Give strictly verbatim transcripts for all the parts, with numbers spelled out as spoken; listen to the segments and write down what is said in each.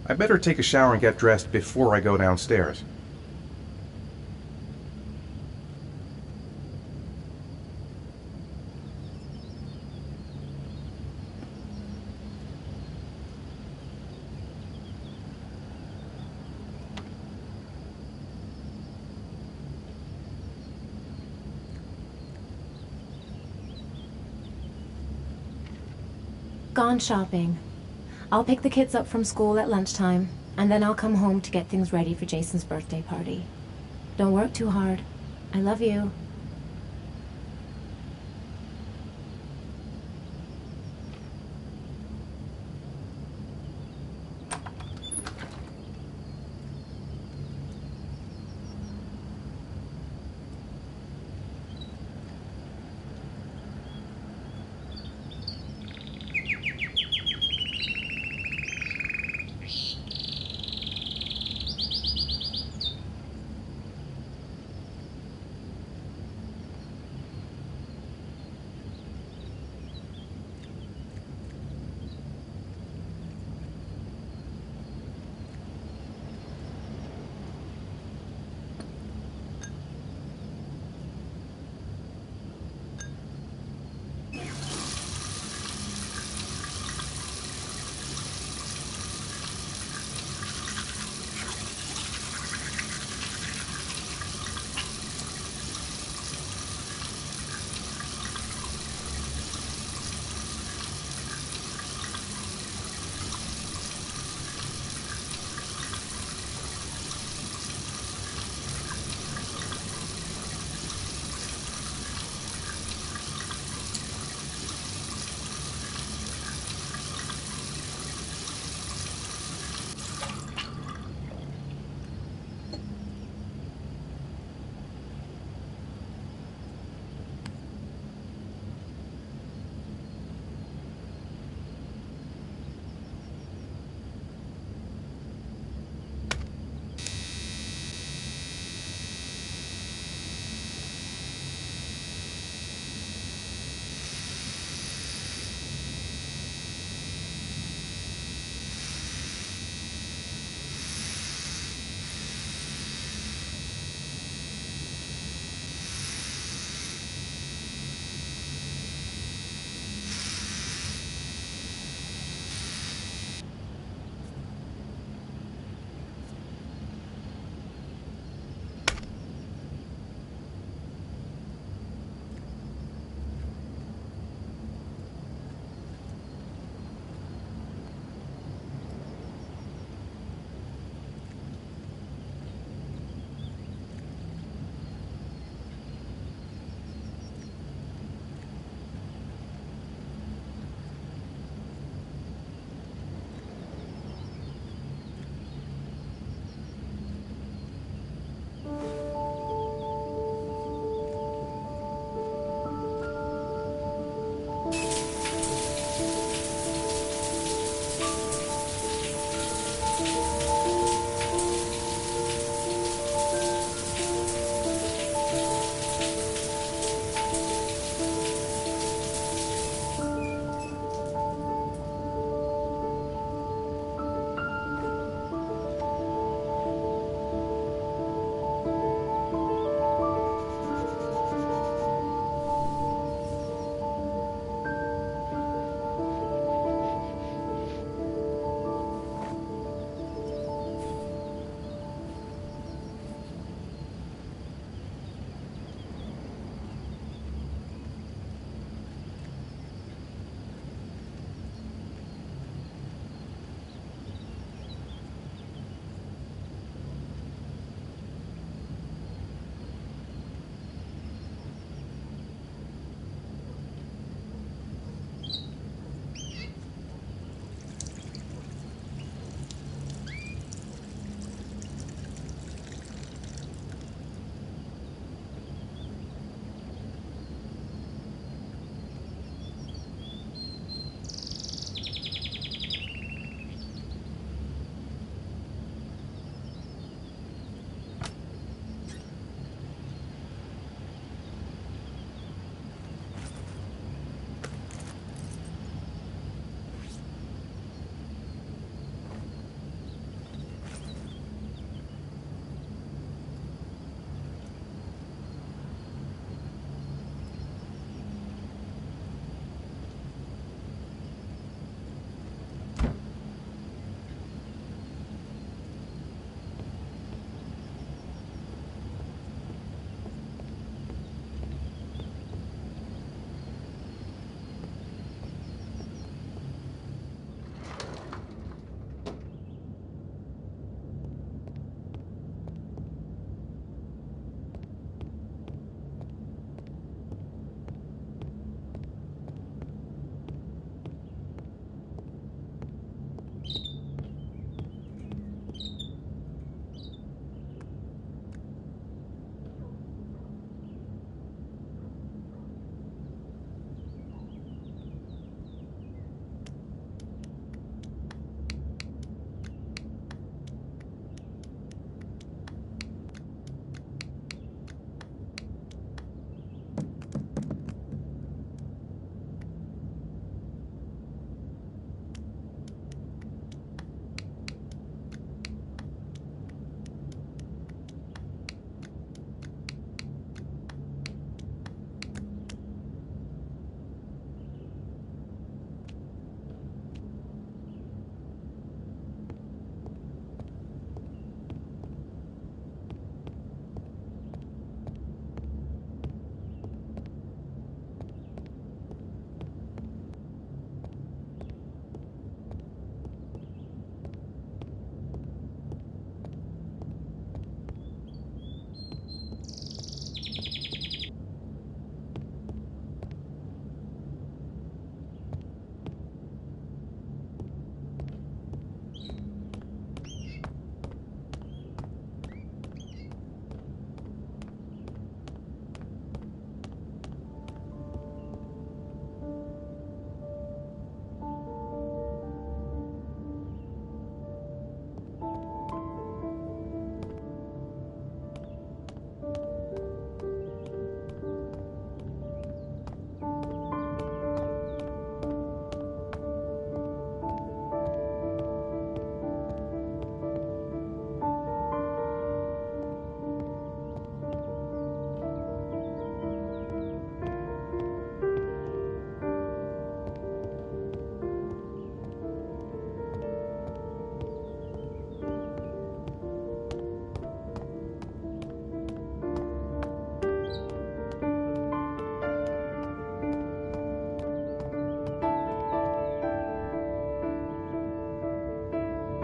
I better take a shower and get dressed before I go downstairs. Gone shopping. I'll pick the kids up from school at lunchtime, and then I'll come home to get things ready for Jason's birthday party. Don't work too hard. I love you.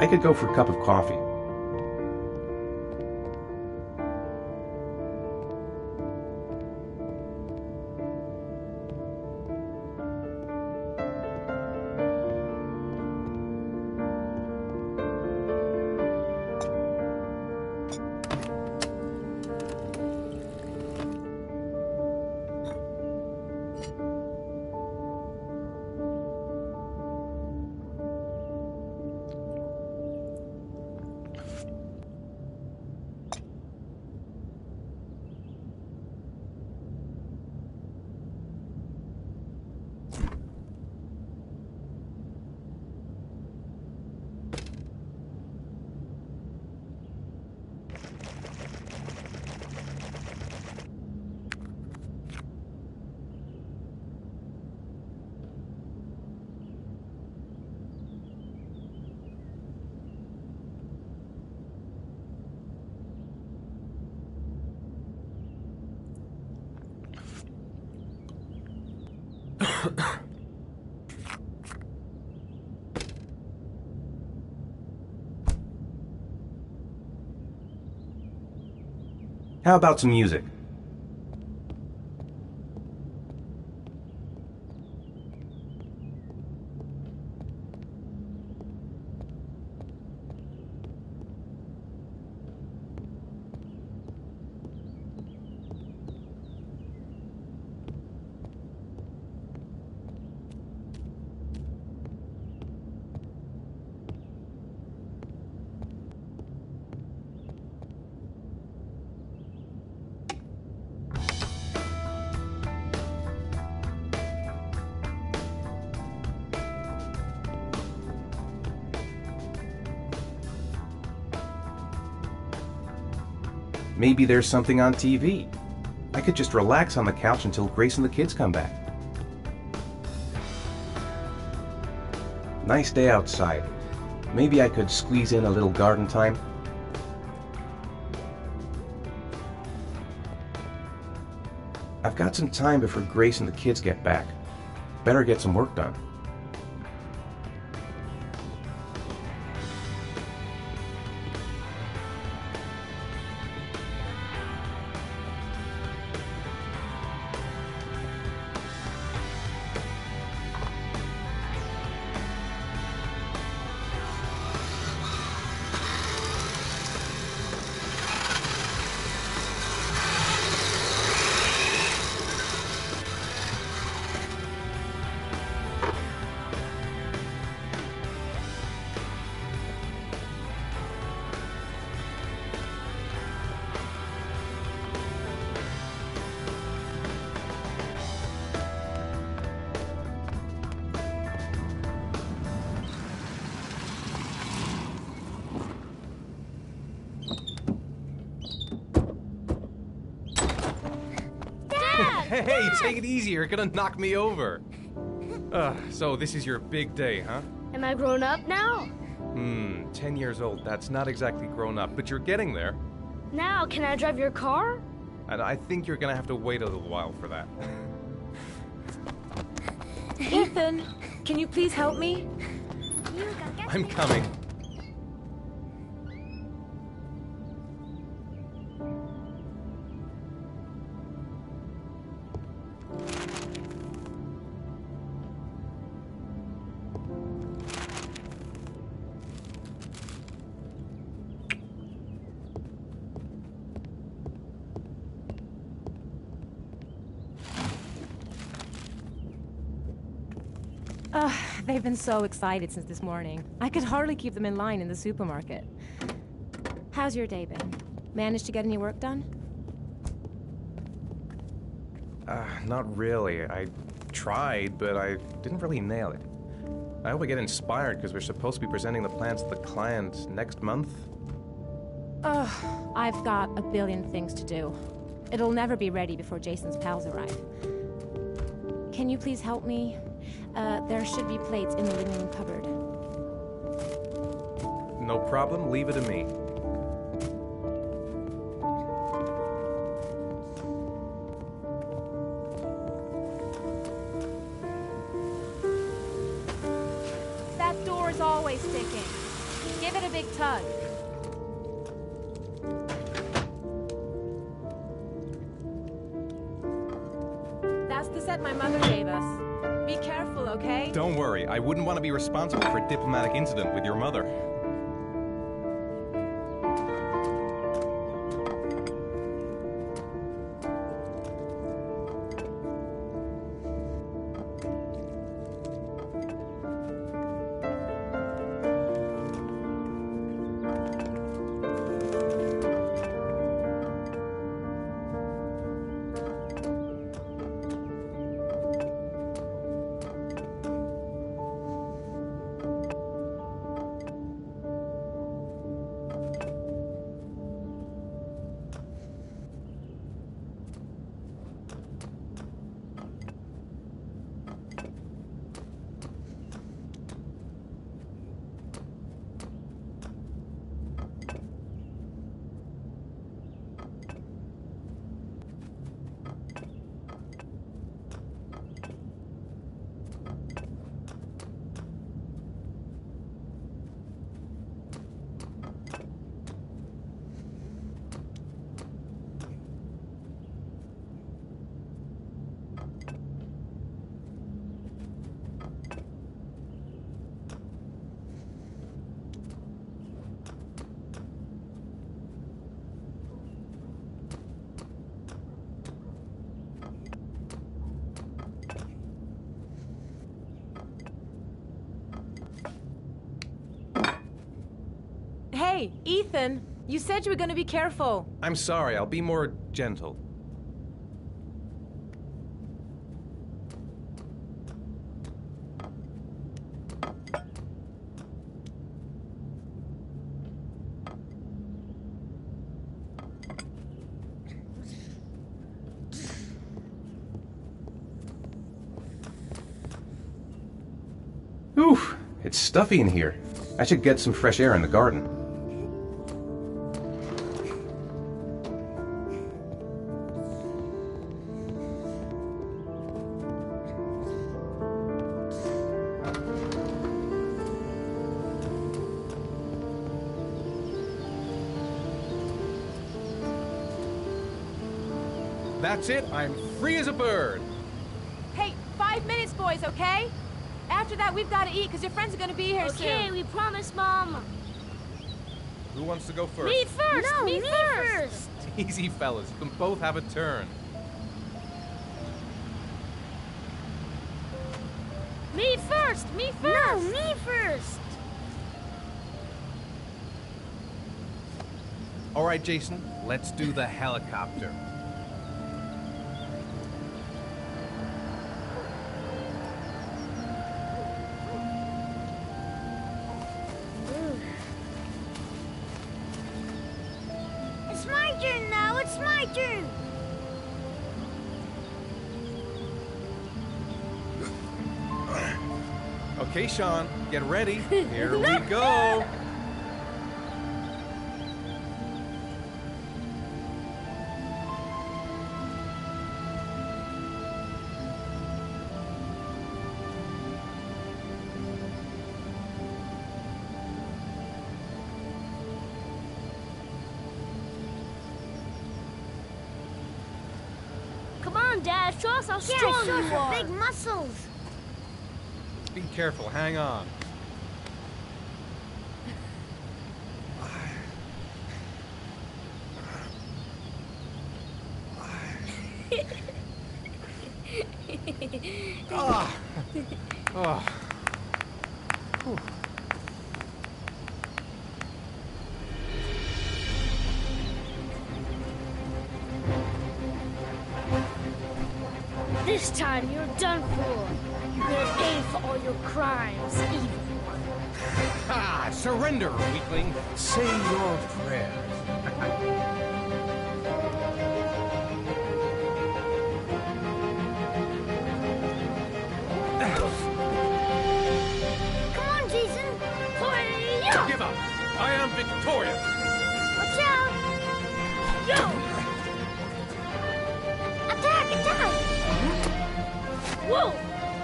I could go for a cup of coffee. How about some music? Maybe there's something on T V. I could just relax on the couch until Grace and the kids come back. Nice day outside. Maybe I could squeeze in a little garden time. I've got some time before Grace and the kids get back. Better get some work done. Hey, take it easy, you're gonna knock me over. Uh, so this is your big day, huh? Am I grown up now? Hmm, ten years old, that's not exactly grown up, but you're getting there. Now, can I drive your car? And I think you're gonna have to wait a little while for that. Ethan, can you please help me? I'm coming. Ugh, they've been so excited since this morning. I could hardly keep them in line in the supermarket. How's your day been? Managed to get any work done? Uh, not really. I tried, but I didn't really nail it. I hope I get inspired because we're supposed to be presenting the plans to the client next month. Ugh, I've got a billion things to do. It'll never be ready before Jason's pals arrive. Can you please help me? Uh, there should be plates in the living room cupboard. No problem, leave it to me. That door is always sticking. Give it big tug. That's the set my mother gave us. Be careful, okay? Don't worry, I wouldn't want to be responsible for a diplomatic incident with your mother. Hey, Ethan, you said you were going to be careful. I'm sorry, I'll be more gentle. Oof, it's stuffy in here. I should get some fresh air in the garden. That's it, I'm free as a bird. Hey, five minutes, boys, okay? After that, we've got to eat, because your friends are going to be here soon. Okay, we promise, Mom. Who wants to go first? Me first! No, me, me first! Easy, fellas. You can both have a turn. Me first! Me first! No, me first. All right, Jason, let's do the helicopter. It's my turn now. It's my turn. Okay, Sean, get ready. Here we go. Come on, Dad, show us how Yeah, strong show you her are. big muscles. Be careful, hang on. Ah. Oh. Whew. This time you're done for. You're gonna pay for all your crimes, evil one. Ah, surrender, weakling. Say your prayers. Come on, Jason. Hi-ya! Give up. I am victorious. Watch out. Yo! Attack, attack. Whoa!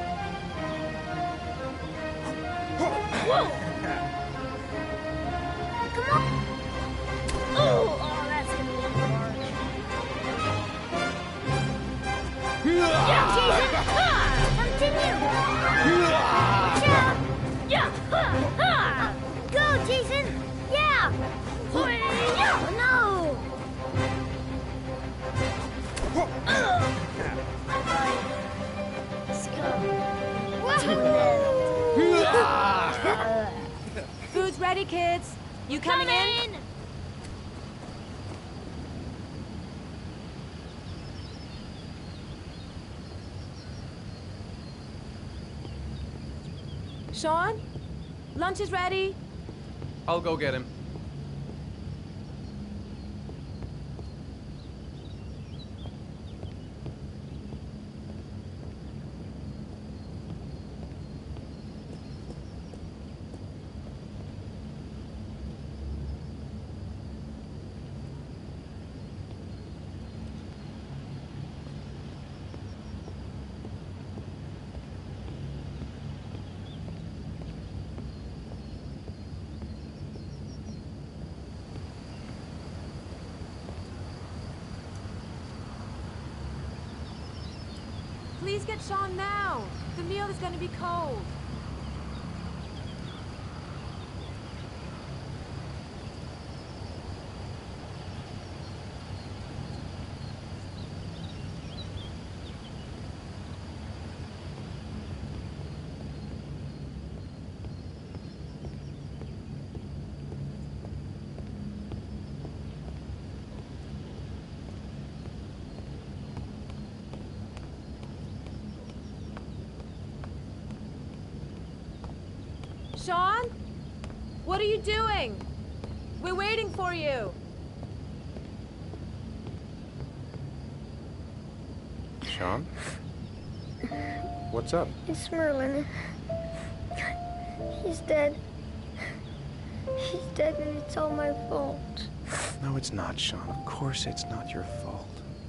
Whoa! Jason! Continue! Yeah. Uh, go, Jason! Yeah! Yeah. No! Let's go. Woohoo! Food's ready, kids. You coming in? Sean? Lunch is ready. I'll go get him. Please get Sean now. The meal is going to be cold. Sean? What are you doing? We're waiting for you. Sean? What's up? It's Merlin. He's dead. He's dead and it's all my fault. No, it's not, Sean. Of course it's not your fault.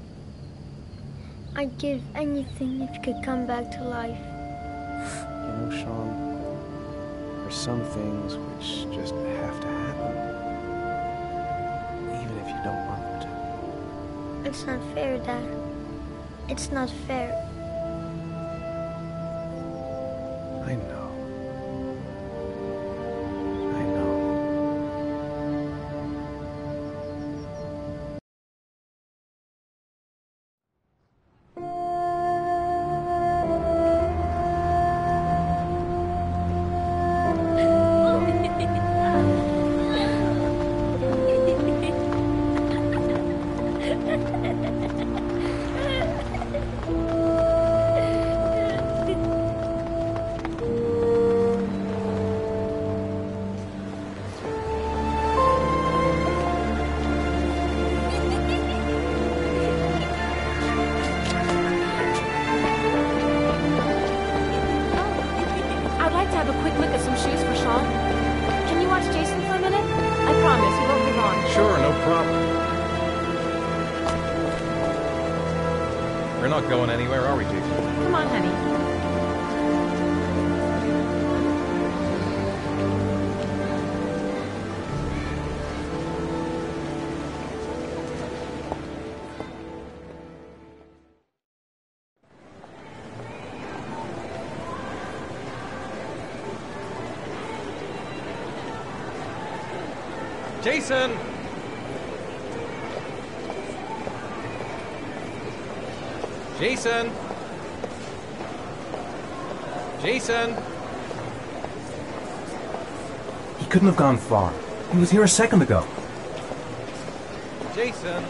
I'd give anything if you could come back to life. You know, Sean, there's some things which just have to happen. Even if you don't want them to. It's not fair, Dad. It's not fair. I know. I know. We're not going anywhere, are we, Jason? Come on, honey. Jason! Jason! Jason! He couldn't have gone far. He was here a second ago. Jason!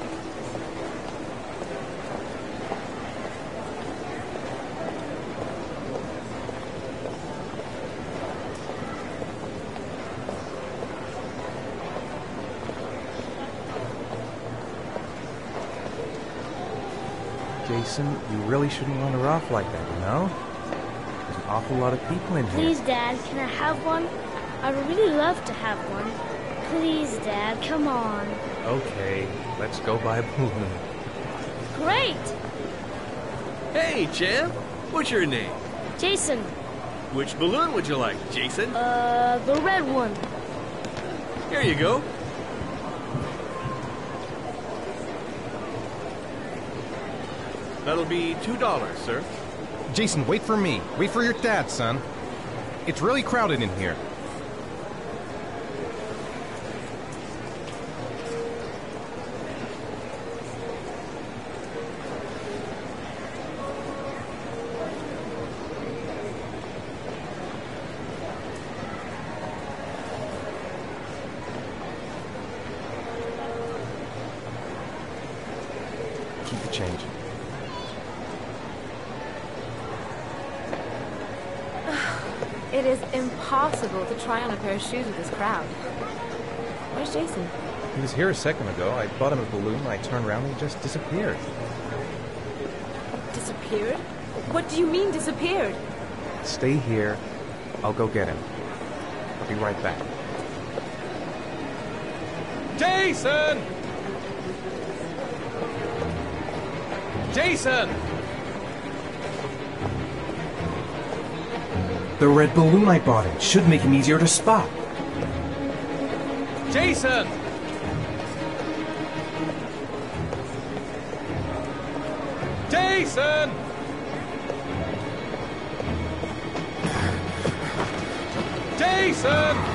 Jason, you really shouldn't wander off like that, you know? There's an awful lot of people in here. Please, Dad, can I have one? I would really love to have one. Please, Dad, come on. Okay, let's go buy a balloon. Great! Hey, champ! What's your name? Jason, Which balloon would you like, Jason? uh, the red one. Here you go. That'll be two dollars, sir. Jason, wait for me. Wait for your dad, son. It's really crowded in here. Keep the change. It is impossible to try on a pair of shoes with this crowd. Where's Jason? He was here a second ago. I bought him a balloon. I turned around and he just disappeared. Disappeared? What do you mean disappeared? Stay here. I'll go get him. I'll be right back. Jason! Jason! The red balloon I bought him should make him easier to spot. Jason! Jason! Jason!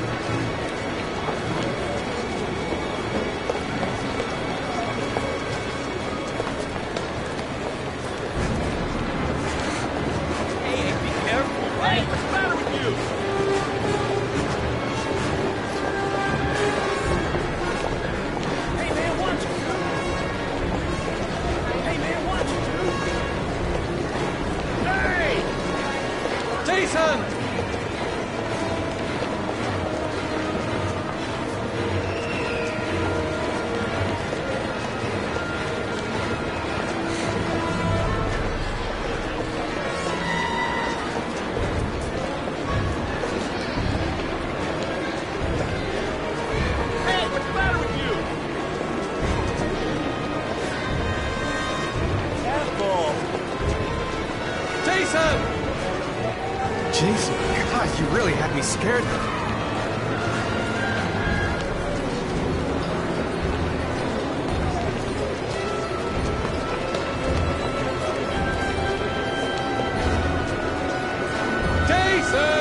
Hey, what's the matter with you? Hey, man, watch it, dude. Hey, man, watch it, dude. Hey! Jason! Hey, what's the matter with you? Careful. Jason! Jason, God, you really had me scared. Jason!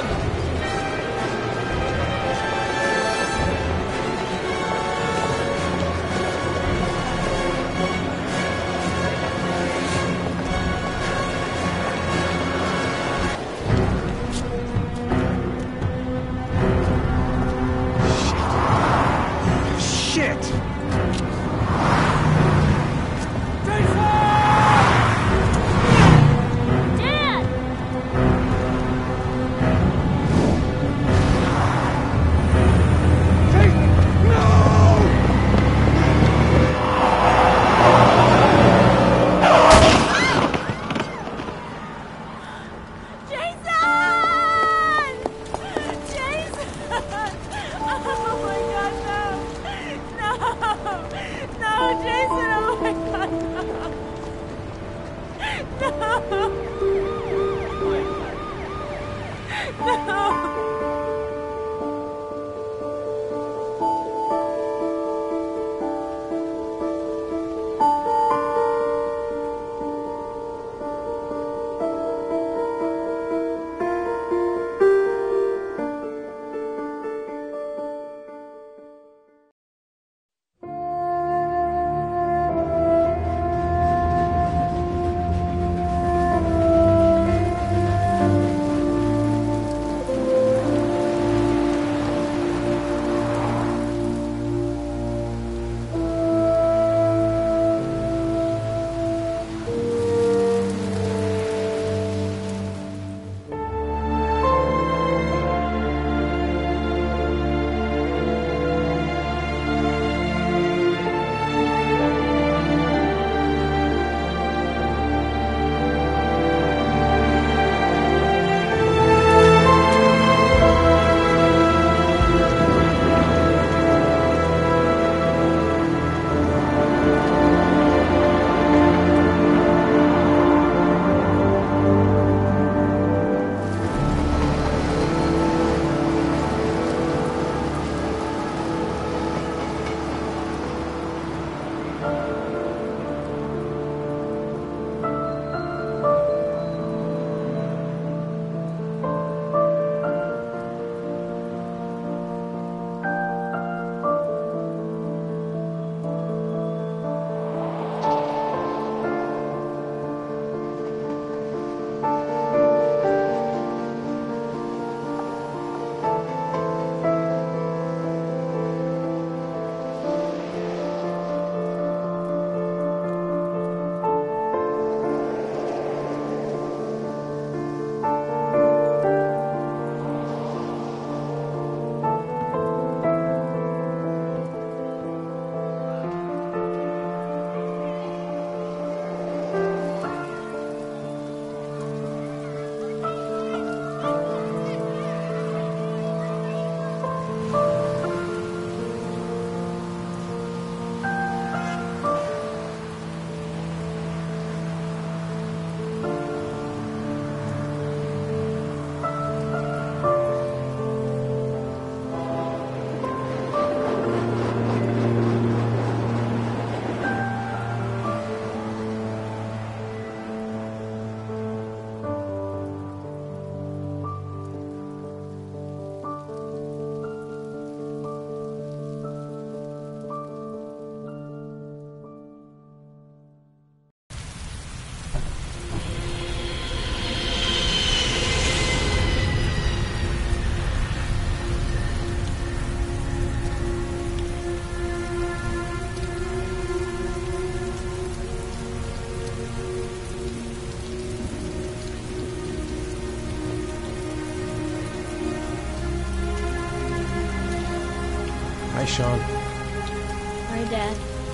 Sean. Hi, Dad.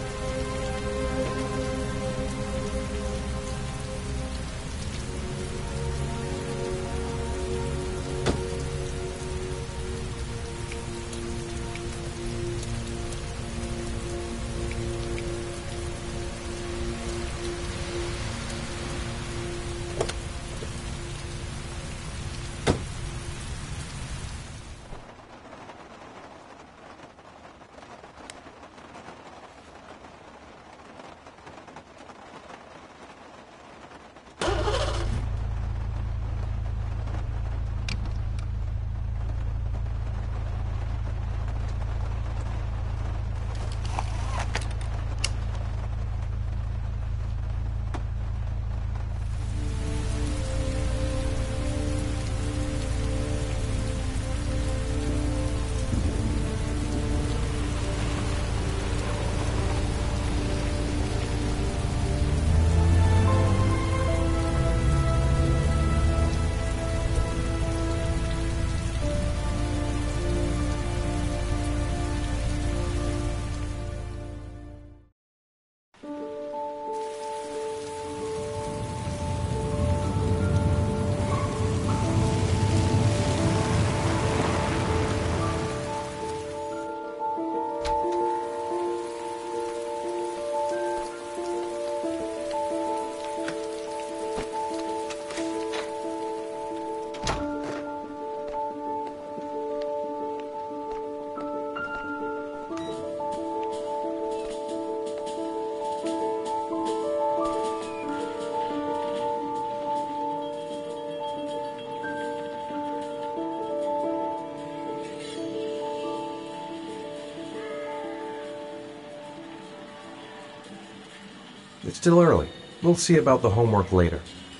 It's still early. We'll see about the homework later.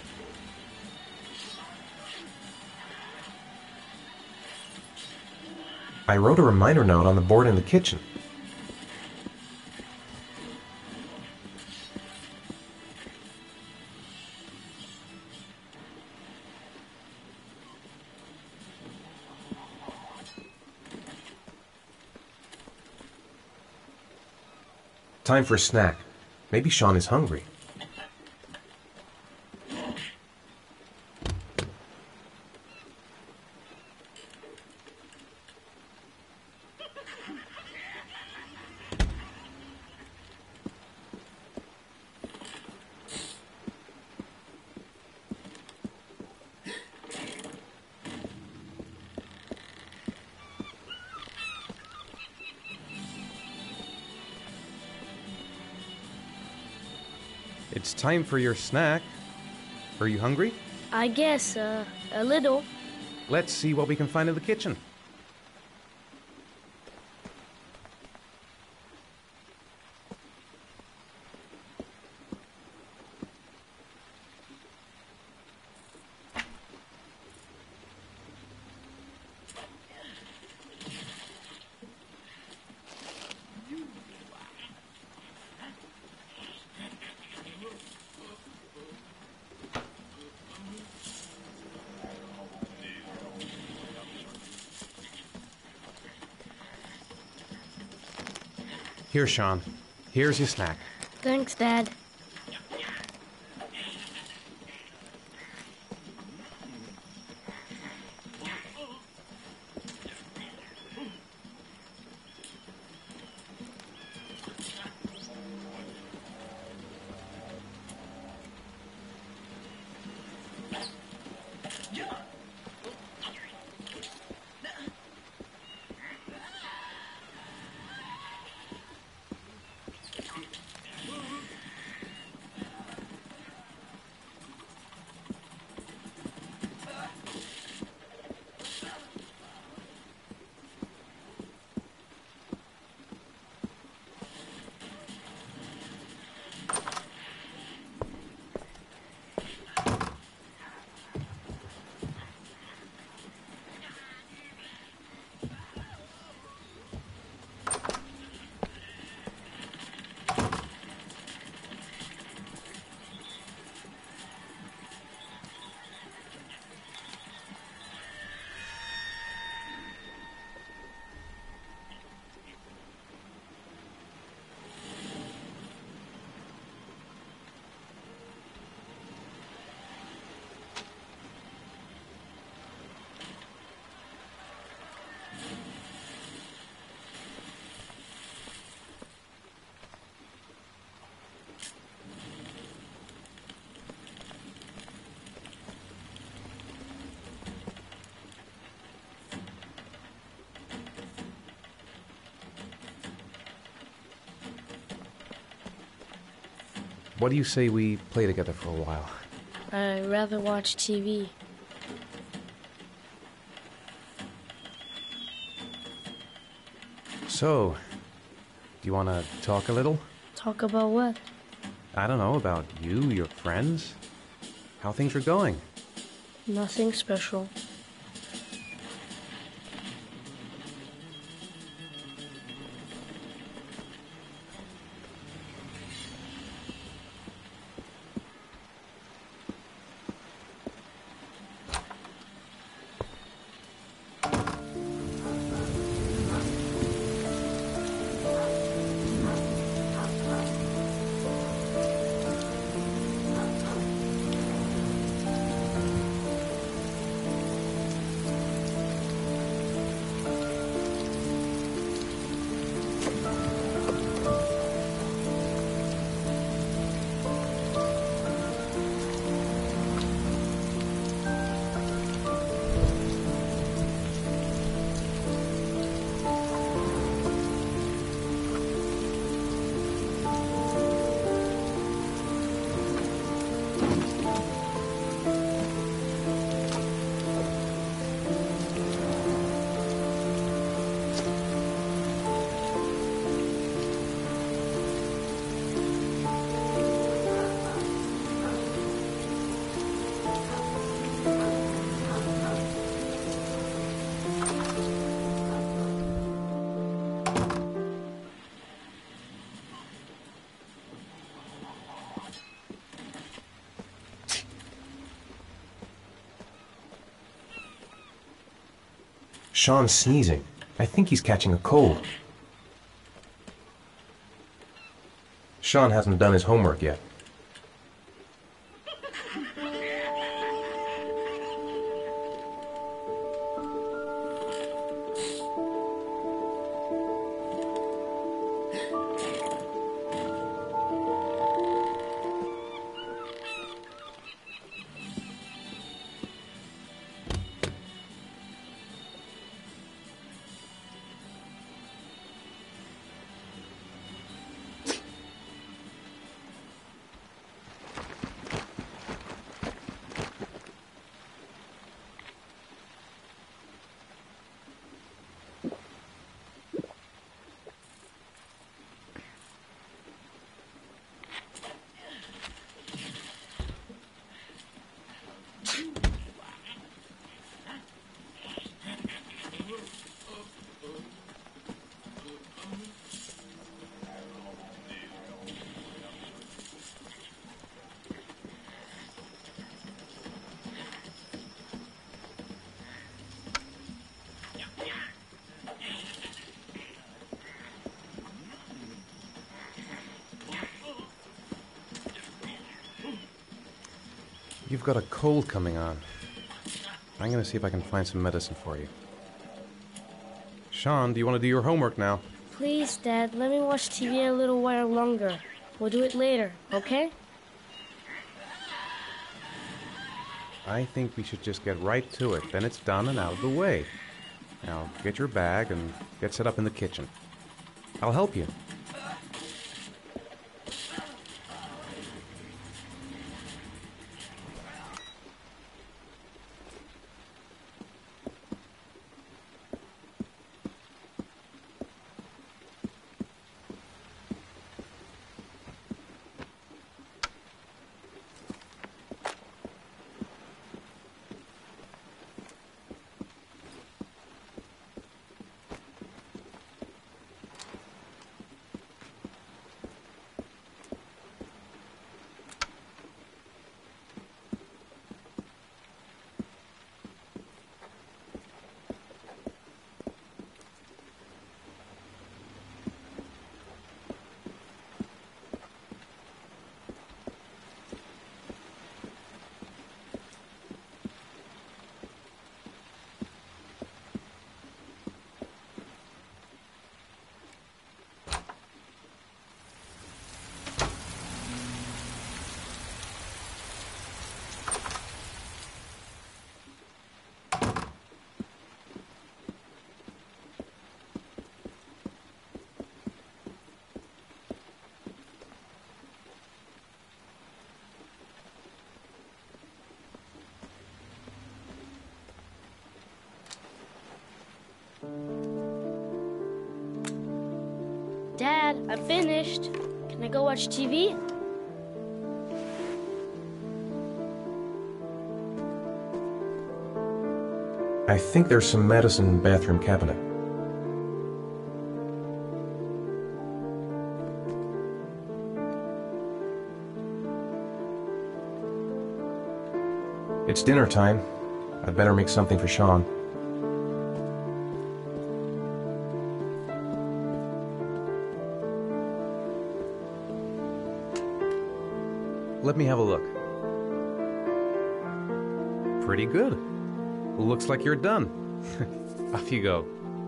I wrote a reminder note on the board in the kitchen. Time for a snack. Maybe Sean is hungry. It's time for your snack. Are you hungry? I guess, uh, a little. Let's see what we can find in the kitchen. Here, Sean. Here's your snack. Thanks, Dad. what do you say we play together for a while? I'd rather watch T V. So, do you want to talk a little? Talk about what? I don't know, about you, your friends, how things are going. Nothing special. Sean's sneezing. I think he's catching a cold. Sean hasn't done his homework yet. You've got a cold coming on. I'm gonna see if I can find some medicine for you. Sean, do you want to do your homework now? Please, Dad, let me watch T V a little while longer. We'll do it later, okay? I think we should just get right to it. Then it's done and out of the way. Now, get your bag and get set up in the kitchen. I'll help you. Dad, I'm finished. Can I go watch T V? I think there's some medicine in the bathroom cabinet. It's dinner time. I'd better make something for Sean. Let me have a look. Pretty good. Looks like you're done. Off you go.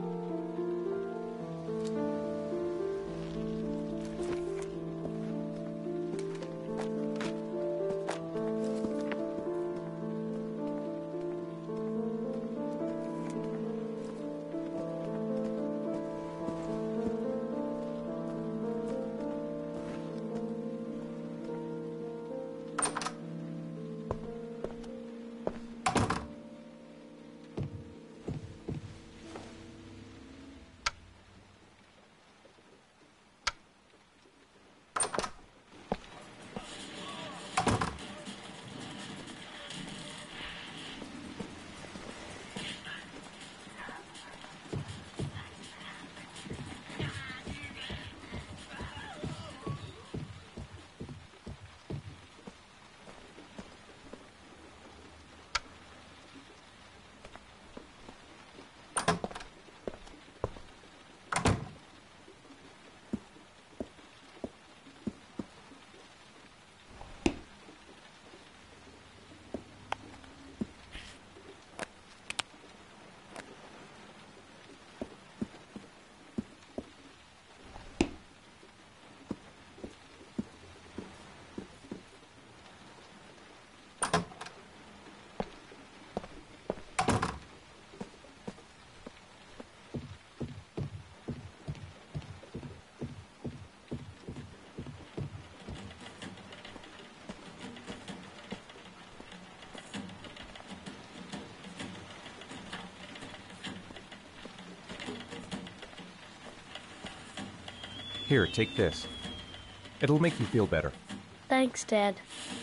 Here, take this. It'll make you feel better. Thanks, Dad.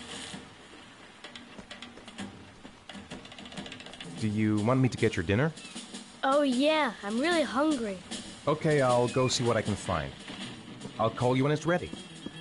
Do you want me to get your dinner? Oh yeah, I'm really hungry. Okay, I'll go see what I can find. I'll call you when it's ready.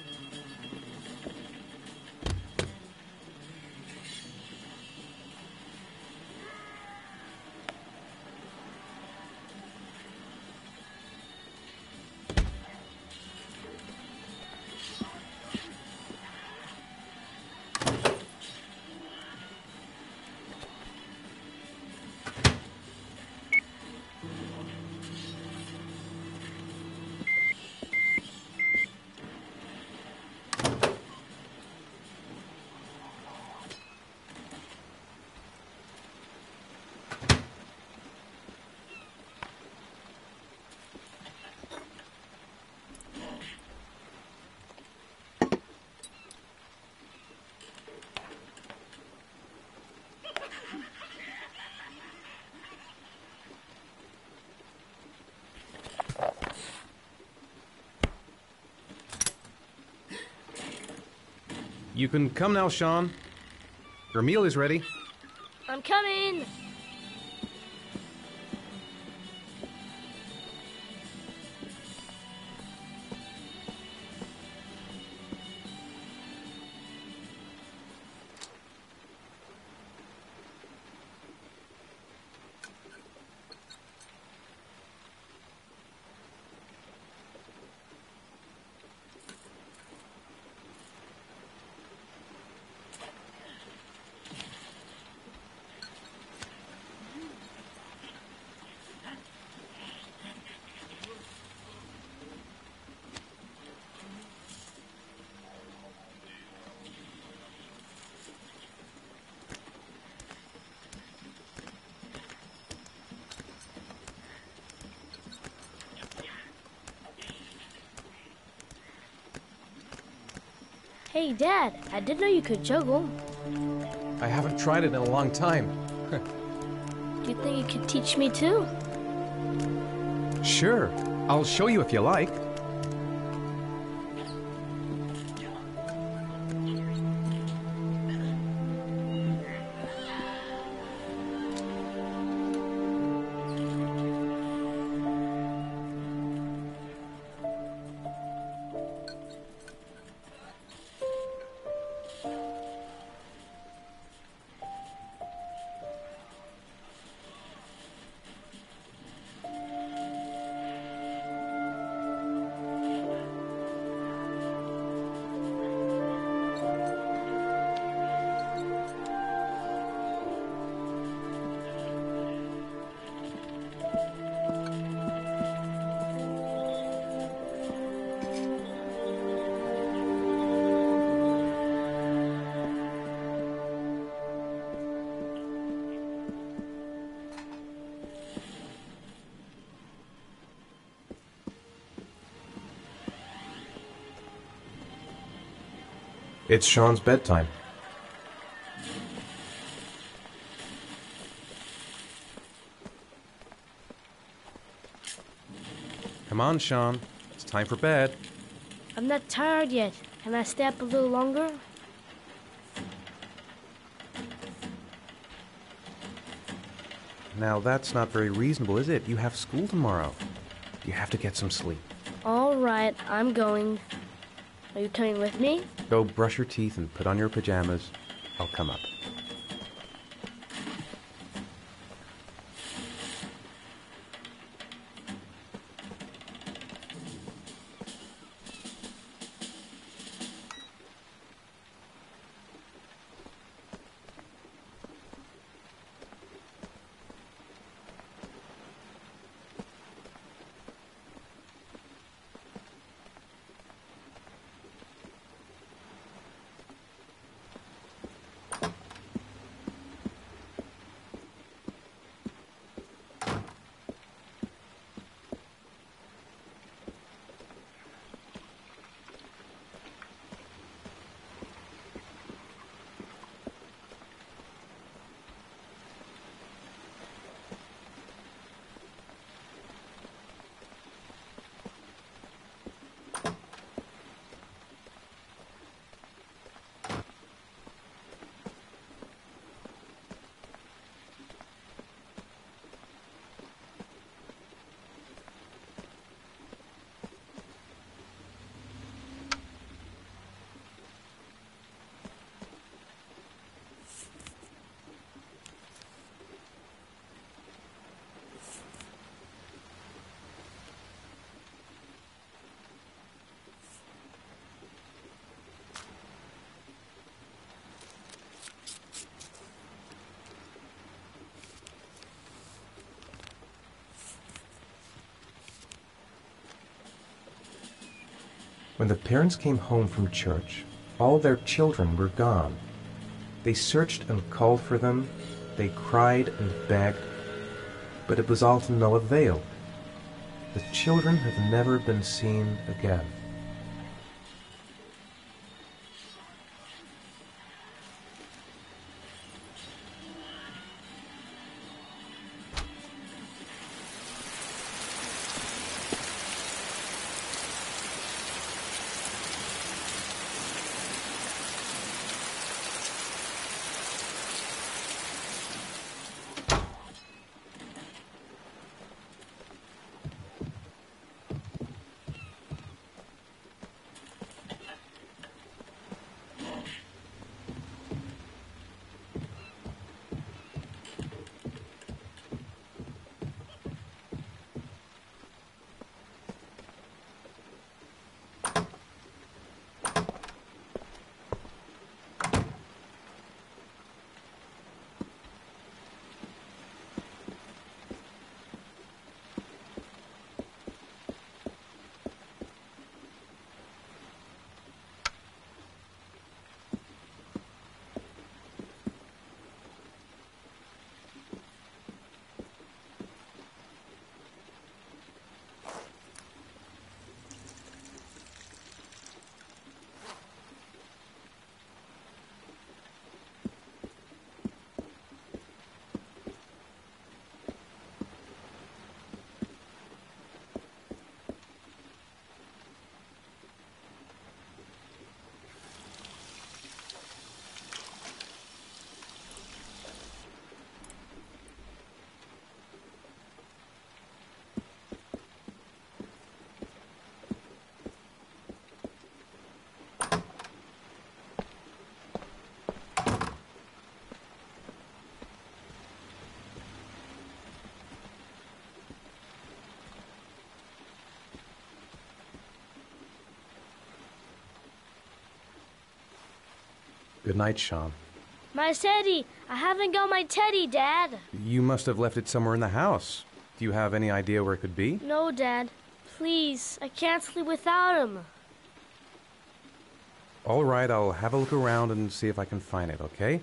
You can come now, Sean. Your meal is ready. I'm coming! Hey, Dad, I didn't know you could juggle. I haven't tried it in a long time. Do you think you could teach me too? Sure. I'll show you if you like. It's Sean's bedtime. Come on, Sean. It's time for bed. I'm not tired yet. Can I stay up a little longer? Now, that's not very reasonable, is it? You have school tomorrow. You have to get some sleep. All right, I'm going. Are you coming with me? Go brush your teeth and put on your pajamas. I'll come up. When the parents came home from church, all their children were gone. They searched and called for them, they cried and begged, but it was all to no avail. The children have never been seen again. Good night, Sean. My teddy! I haven't got my teddy, Dad. You must have left it somewhere in the house. Do you have any idea where it could be? No, Dad. Please, I can't sleep without him. All right, I'll have a look around and see if I can find it, okay?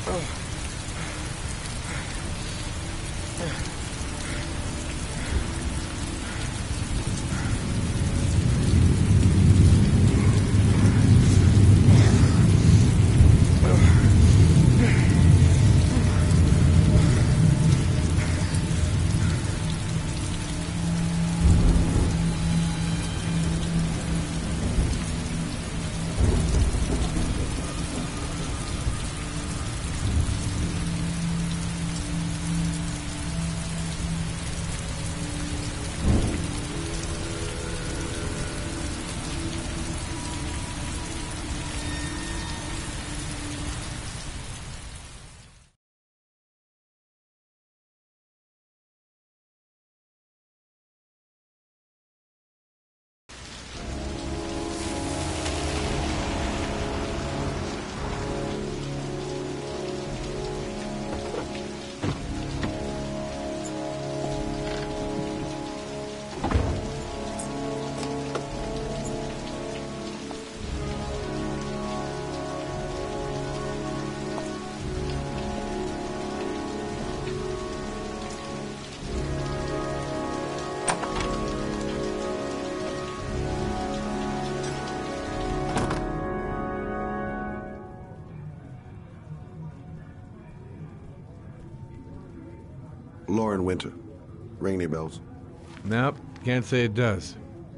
Lauren Winter. Ring any bells? Nope, can't say it does.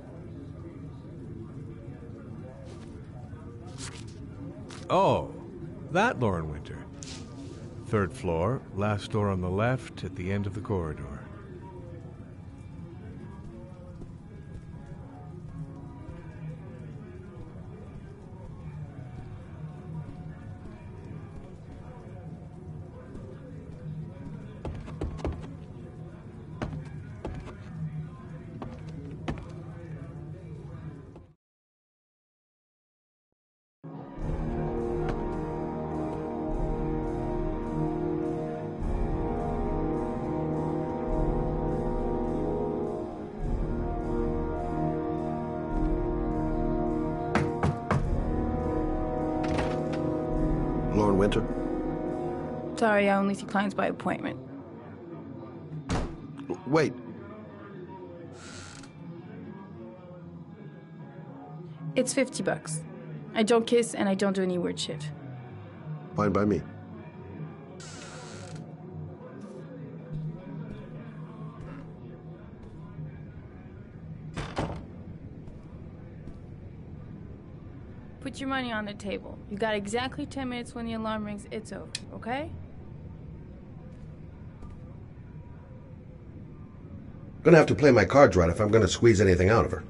Oh, that Lauren Winter. Third floor, last door on the left, at the end of the corridor. Lauren Winter? Sorry, I only see clients by appointment. Wait. It's fifty bucks. I don't kiss and I don't do any weird shit. Fine by me. Put your money on the table. You got exactly ten minutes. When the alarm rings, it's over, okay? Gonna have to play my cards right if I'm gonna squeeze anything out of her.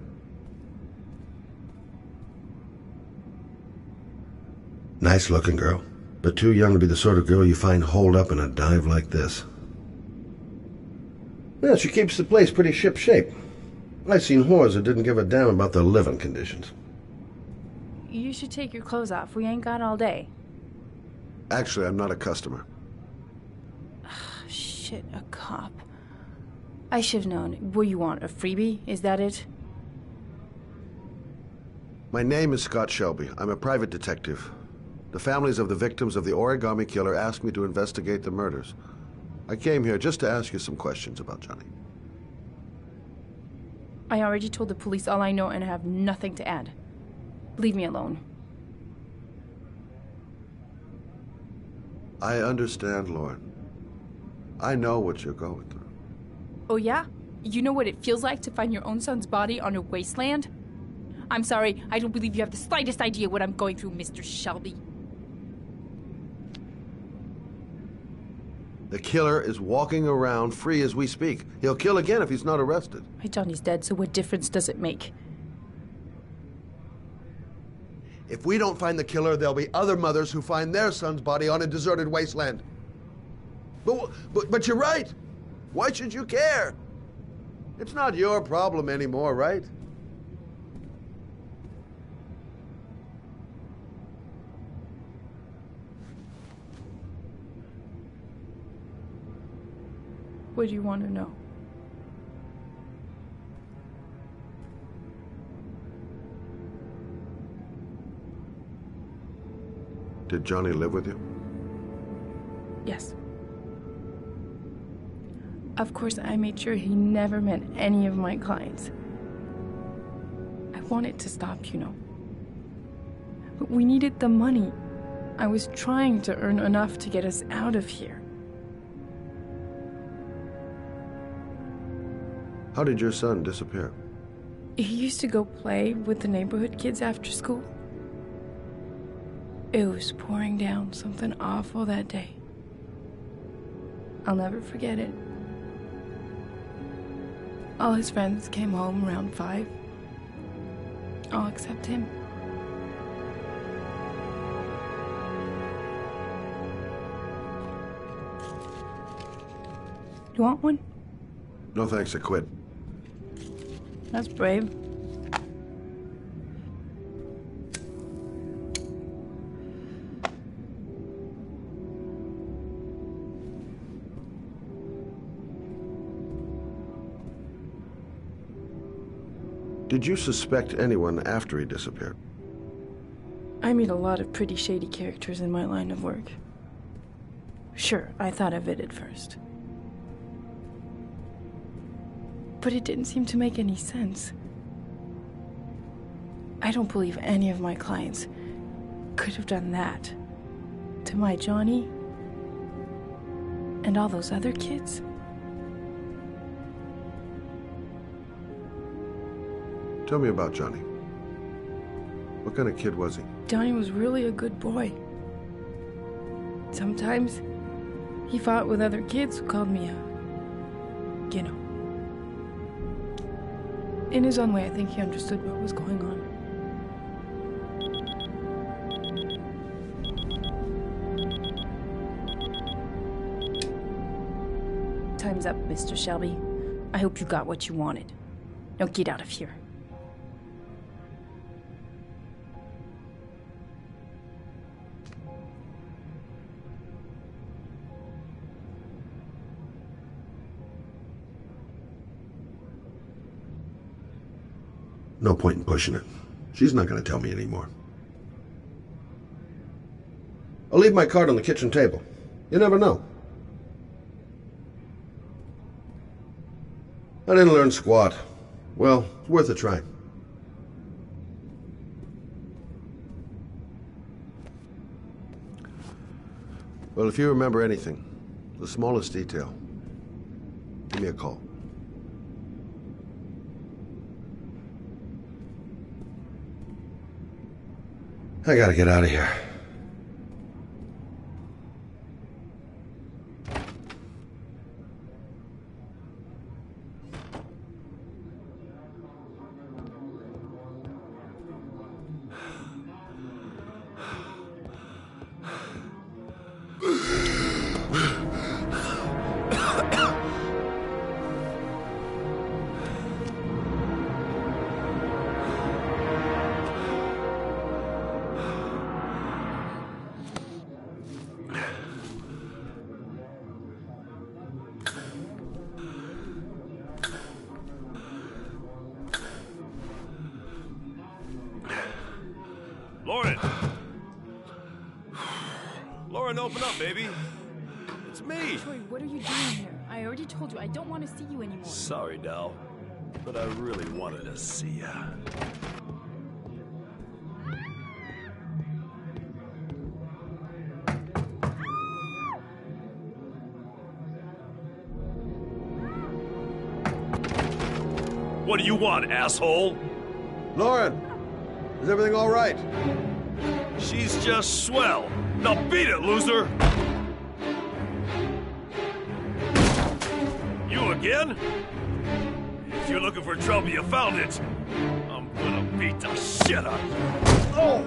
Nice looking girl, but too young to be the sort of girl you find holed up in a dive like this. Yeah, she keeps the place pretty ship-shape. I've seen whores that didn't give a damn about their living conditions. You should take your clothes off. We ain't got all day. Actually, I'm not a customer. Shit, a cop. I should've known. What you want, a freebie? Is that it? My name is Scott Shelby. I'm a private detective. The families of the victims of the Origami Killer asked me to investigate the murders. I came here just to ask you some questions about Johnny. I already told the police all I know and I have nothing to add. Leave me alone. I understand, Lauren. I know what you're going through. Oh yeah? You know what it feels like to find your own son's body on a wasteland? I'm sorry, I don't believe you have the slightest idea what I'm going through, Mister Shelby. The killer is walking around free as we speak. He'll kill again if he's not arrested. My Johnny's dead, so what difference does it make? If we don't find the killer, there'll be other mothers who find their son's body on a deserted wasteland. But, but, but you're right. Why should you care? It's not your problem anymore, right? What do you want to know? Did Johnny live with you? Yes. Of course, I made sure he never met any of my clients. I wanted to stop, you know. But we needed the money. I was trying to earn enough to get us out of here. How did your son disappear? He used to go play with the neighborhood kids after school. It was pouring down something awful that day. I'll never forget it. All his friends came home around five. All except him. You want one? No thanks, I quit. That's brave. Did you suspect anyone after he disappeared? I meet a lot of pretty shady characters in my line of work. Sure, I thought of it at first. But it didn't seem to make any sense. I don't believe any of my clients could have done that to my Johnny and all those other kids. Tell me about Johnny. What kind of kid was he? Johnny was really a good boy. Sometimes he fought with other kids who called me a, you know. In his own way, I think he understood what was going on. Time's up, Mister Shelby. I hope you got what you wanted. Now get out of here. No point in pushing it. She's not going to tell me anymore. I'll leave my card on the kitchen table. You never know. I didn't learn squat. Well, it's worth a try. Well, if you remember anything, the smallest detail, give me a call. I gotta get out of here. Lauren! Lauren, open up, baby. It's me. Troy, what are you doing here? I already told you I don't want to see you anymore. Sorry, Dal, but I really wanted to see ya. What do you want, asshole? Lauren, is everything all right? She's just swell. Now beat it, loser! You again? If you're looking for trouble, you found it. I'm gonna beat the shit out of you. Oh!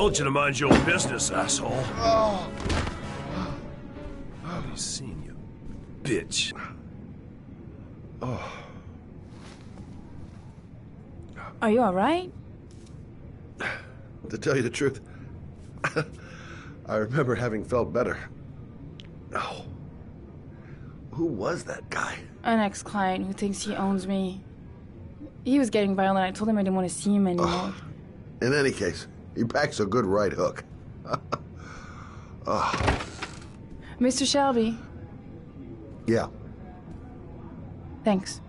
Told you to mind your own business, asshole. Oh. Have you seen you, bitch? Oh. Are you alright? To tell you the truth, I remember having felt better. Oh. Who was that guy? An ex-client who thinks he owns me. He was getting violent. I told him I didn't want to see him anymore. Oh. In any case, he packs a good right hook. Oh. Mister Shelby. Yeah. Thanks.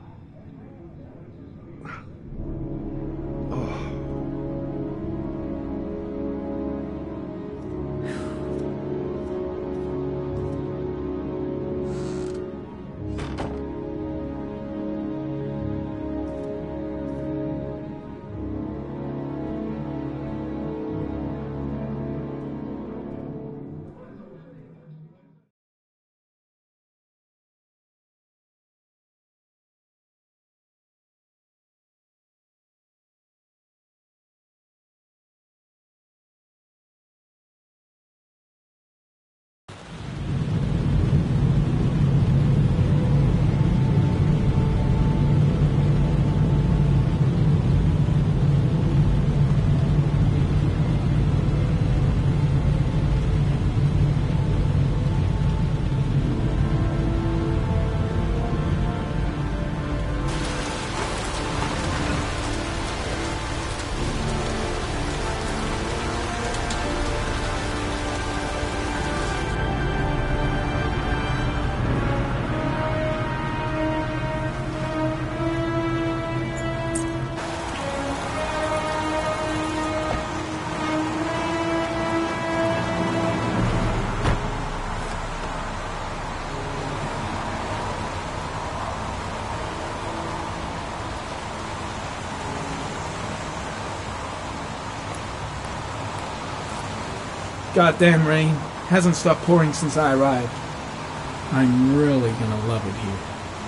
Goddamn rain. Hasn't stopped pouring since I arrived. I'm really gonna love it here.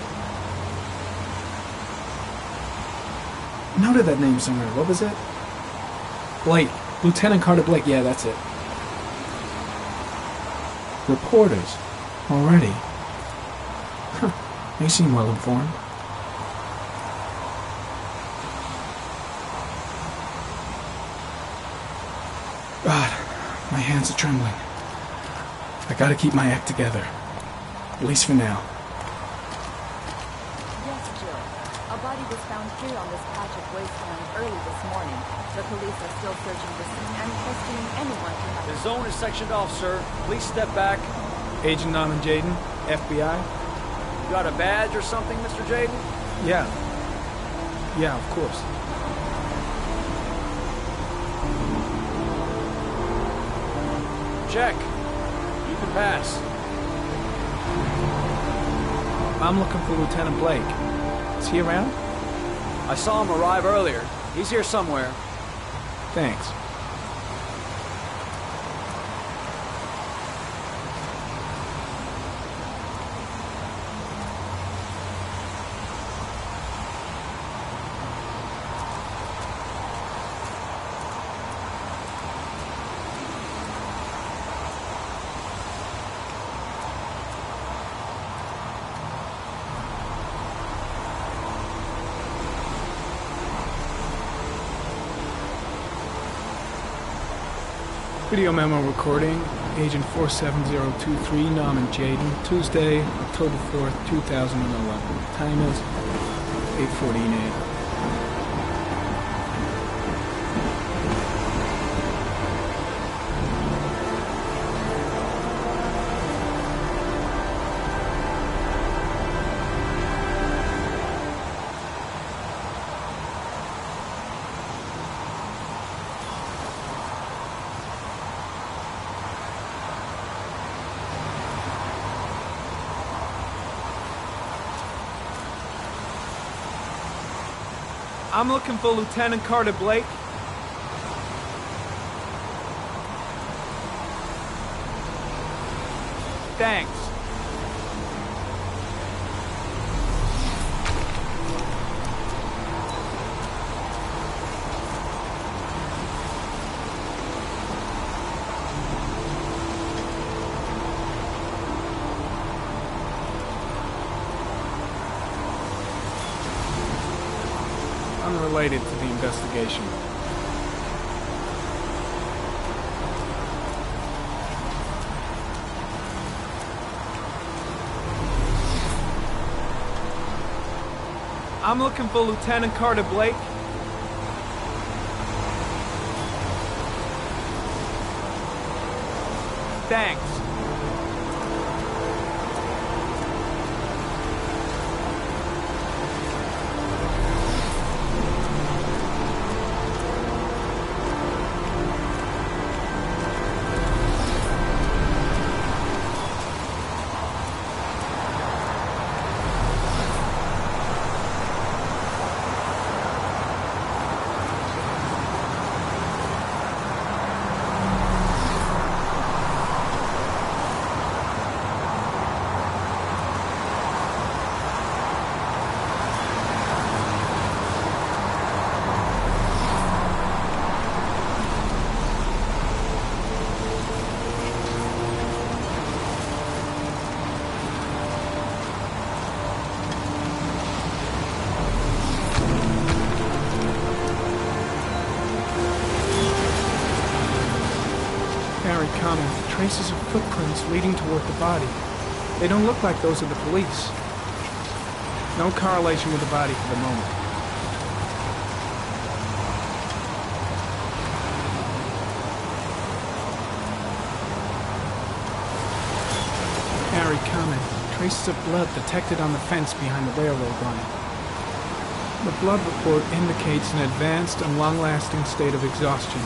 Noted that name somewhere. What was it? Blake. Lieutenant Carter Blake. Yeah, that's it. Reporters. Already. Huh. They seem well informed. God, my hands are trembling. I gotta keep my act together. At least for now. Yes, Jill. A body was found here on this patch of wasteland early this morning. The police are still searching the scene and questioning anyone who might... The zone is sectioned off, sir. Please step back. Agent Norman Jaden, F B I. You got a badge or something, Mister Jaden? Yeah. Yeah, of course. Check. You can pass. I'm looking for Lieutenant Blake. Is he around? I saw him arrive earlier. He's here somewhere. Thanks. Video memo recording, Agent four seven zero two three, Norman Jaden, Tuesday, October fourth, two thousand eleven. Time is eight fourteen a m I'm looking for Lieutenant Carter Blake. Thanks. unrelated to the investigation. I'm looking for Lieutenant Carter Blake. Thanks. Very common. Traces of footprints leading toward the body. They don't look like those of the police. No correlation with the body for the moment. Very common. Traces of blood detected on the fence behind the railroad line. The blood report indicates an advanced and long-lasting state of exhaustion.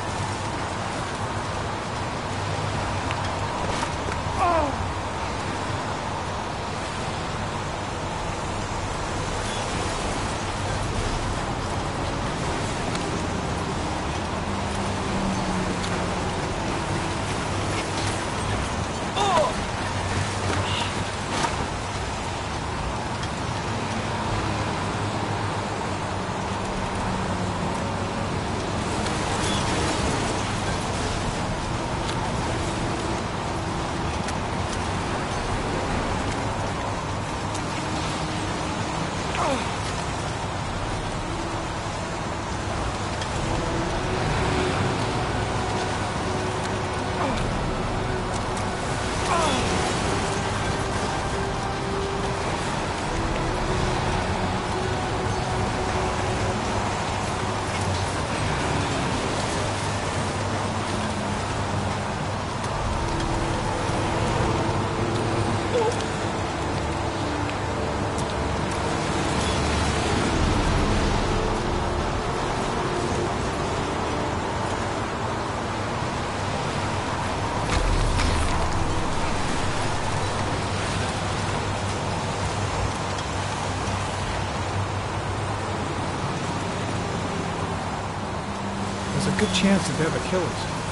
There's a good chance that they're the killers.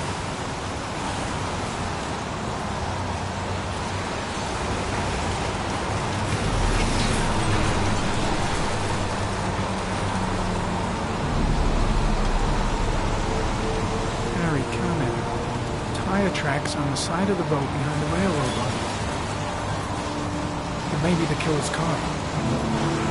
Very common. Tire tracks on the side of the road behind the railroad line. It may be the killer's car.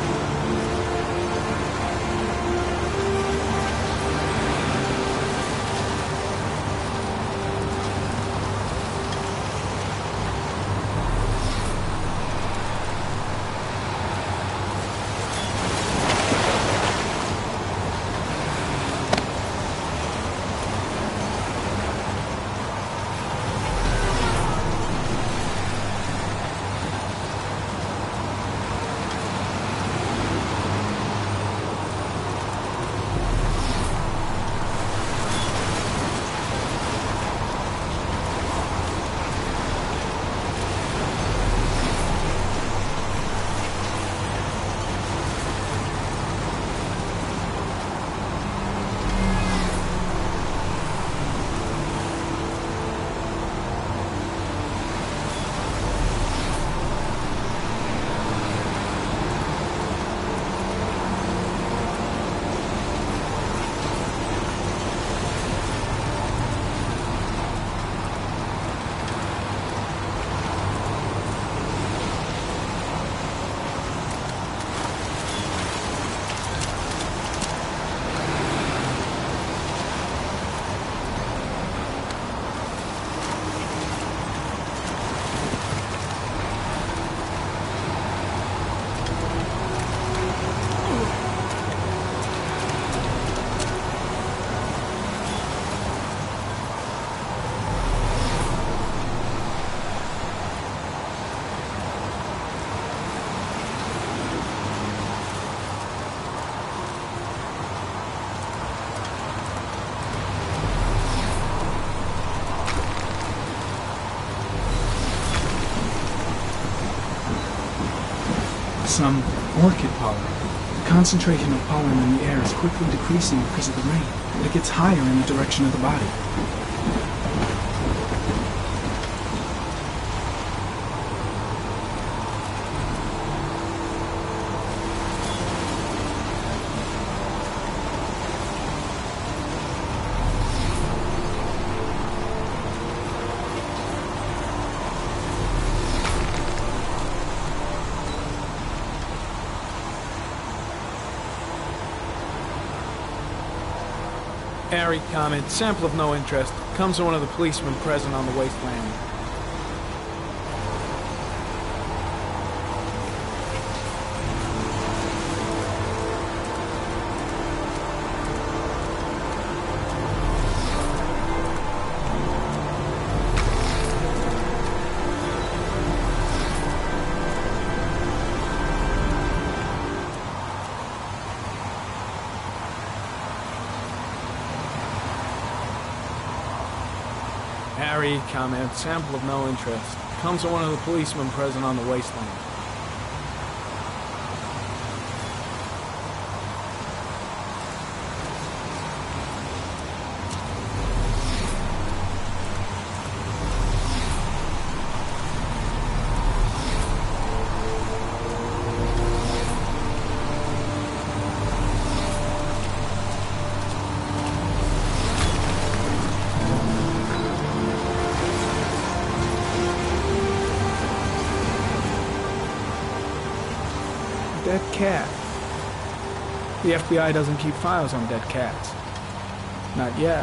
Some orchid pollen. The concentration of pollen in the air is quickly decreasing because of the rain, but it gets higher in the direction of the body. Harry comment, sample of no interest. Comes from one of the policemen present on the wasteland. Harry comment, sample of no interest. Comes from one of the policemen present on the wasteland. Dead cat. The F B I doesn't keep files on dead cats. Not yet.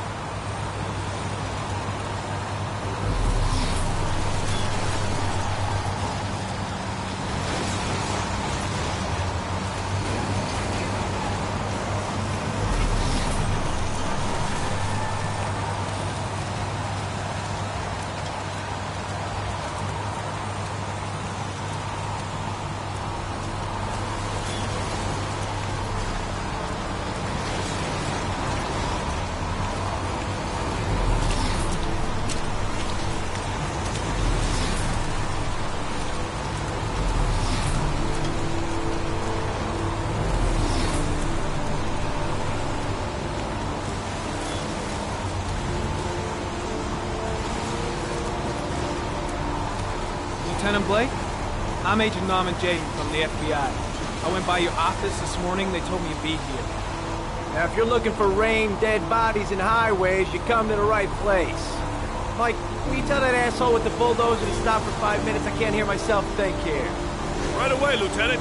Lieutenant Blake? I'm Agent Norman Jayden from the F B I. I went by your office this morning. They told me you'd be here. Now, if you're looking for rain, dead bodies, and highways, you come to the right place. Mike, will you tell that asshole with the bulldozer to stop for five minutes? I can't hear myself think here. Right away, Lieutenant.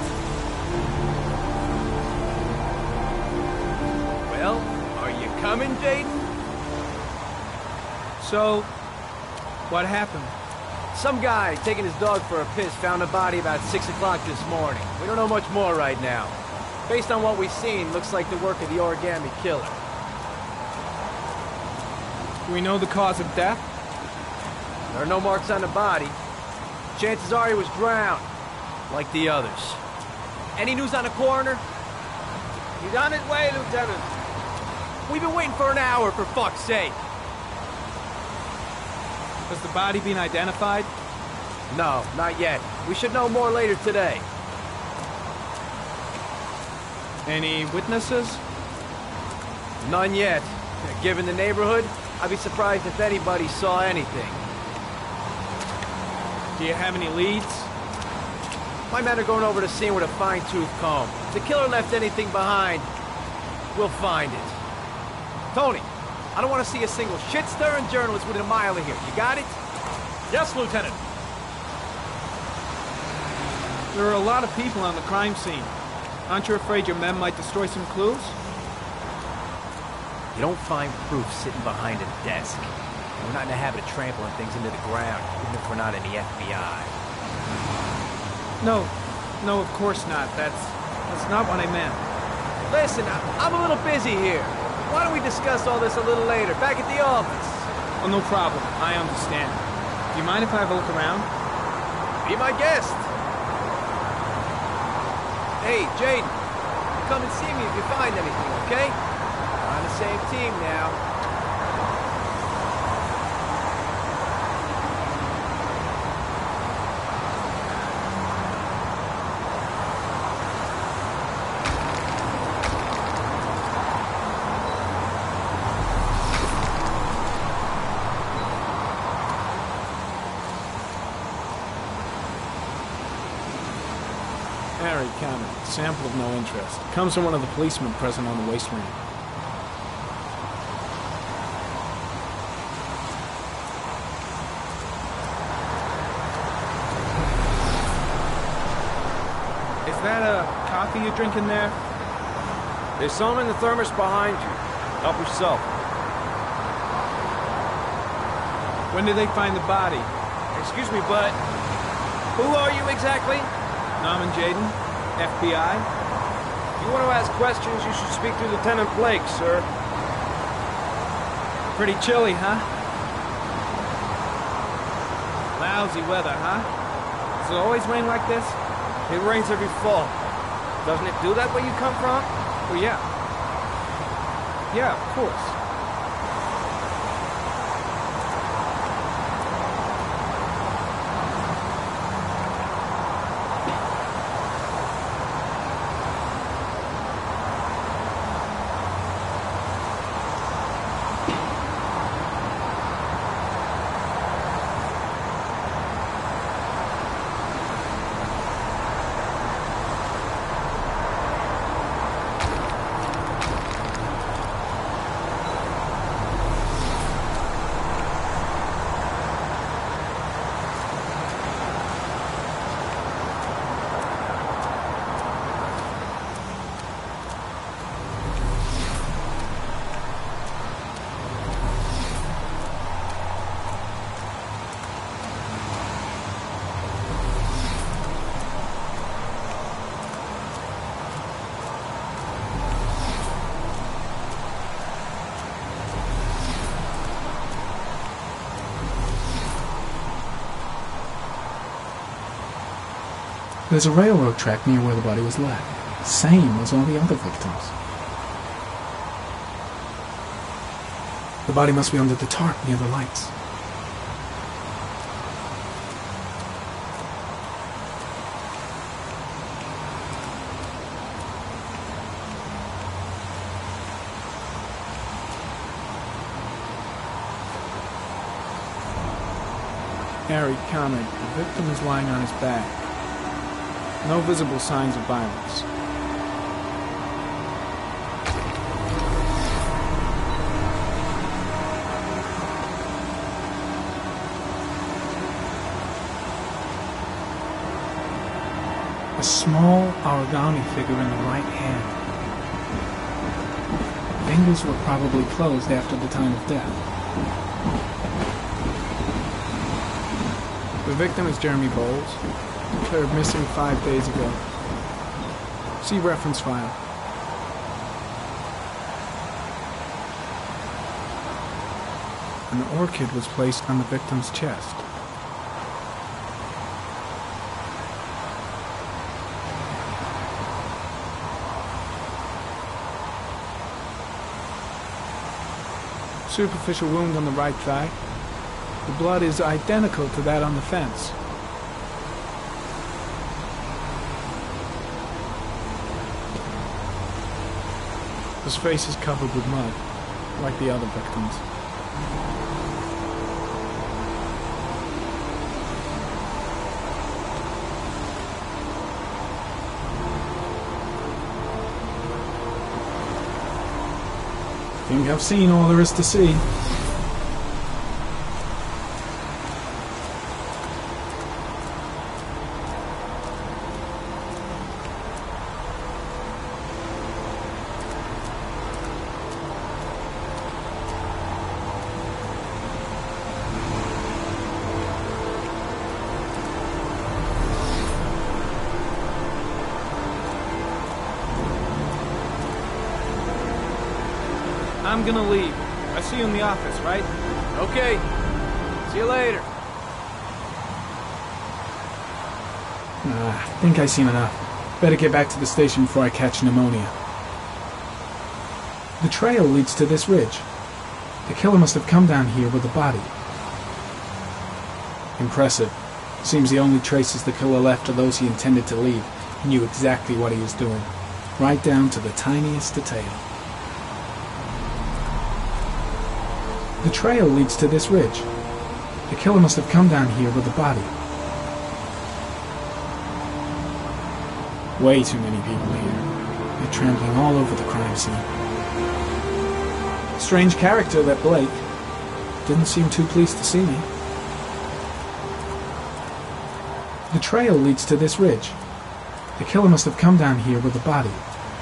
Well, are you coming, Jayden? So, what happened? Some guy taking his dog for a piss found a body about six o'clock this morning. We don't know much more right now. Based on what we've seen, looks like the work of the origami killer. Do we know the cause of death? There are no marks on the body. Chances are he was drowned, like the others. Any news on the coroner? He's on his way, Lieutenant. We've been waiting for an hour, for fuck's sake. Has the body been identified? No, not yet. We should know more later today. Any witnesses? None yet. Given the neighborhood, I'd be surprised if anybody saw anything. Do you have any leads? My men are going over the scene with a fine-tooth comb. If the killer left anything behind, we'll find it. Tony, I don't want to see a single shit-stirring journalist within a mile of here. You got it? Yes, Lieutenant. There are a lot of people on the crime scene. Aren't you afraid your men might destroy some clues? You don't find proof sitting behind a desk. We're not in the habit of trampling things into the ground, even if we're not in the F B I. No, no, of course not. That's that's not what I meant. Listen, I, I'm a little busy here. Why don't we discuss all this a little later, back at the office? Oh, no problem. I understand. Do you mind if I have a look around? Be my guest. Hey, Jayden, come and see me if you find anything, okay? We're on the same team now. Harry Cameron. Sample of no interest. Comes from one of the policemen present on the wasteland. Is that a coffee you're drinking there? There's some in the thermos behind you. Help yourself. When did they find the body? Excuse me, but who are you exactly? Norman Jayden, F B I. If you want to ask questions, you should speak to Lieutenant Blake, sir. Pretty chilly, huh? Lousy weather, huh? Does it always rain like this? It rains every fall. Doesn't it do that where you come from? Well, yeah. Yeah, of course. There's a railroad track near where the body was left. Same as all the other victims. The body must be under the tarp near the lights. Harry Connick, the victim is lying on his back. No visible signs of violence. A small origami figure in the right hand. Fingers were probably closed after the time of death. The victim is Jeremy Bowles, declared missing five days ago. See reference file. An orchid was placed on the victim's chest. Superficial wound on the right thigh. The blood is identical to that on the fence. His face is covered with mud, like the other victims. Think I've seen all there is to see. I'm gonna leave. I see you in the office, right? Okay. See you later. Uh, I think I've seen enough. Better get back to the station before I catch pneumonia. The trail leads to this ridge. The killer must have come down here with the body. Impressive. Seems the only traces the killer left are those he intended to leave. He knew exactly what he was doing. Right down to the tiniest detail. The trail leads to this ridge. The killer must have come down here with the body. Way too many people here. They're trampling all over the crime scene. Strange character, that Blake. Didn't seem too pleased to see me. The trail leads to this ridge. The killer must have come down here with the body.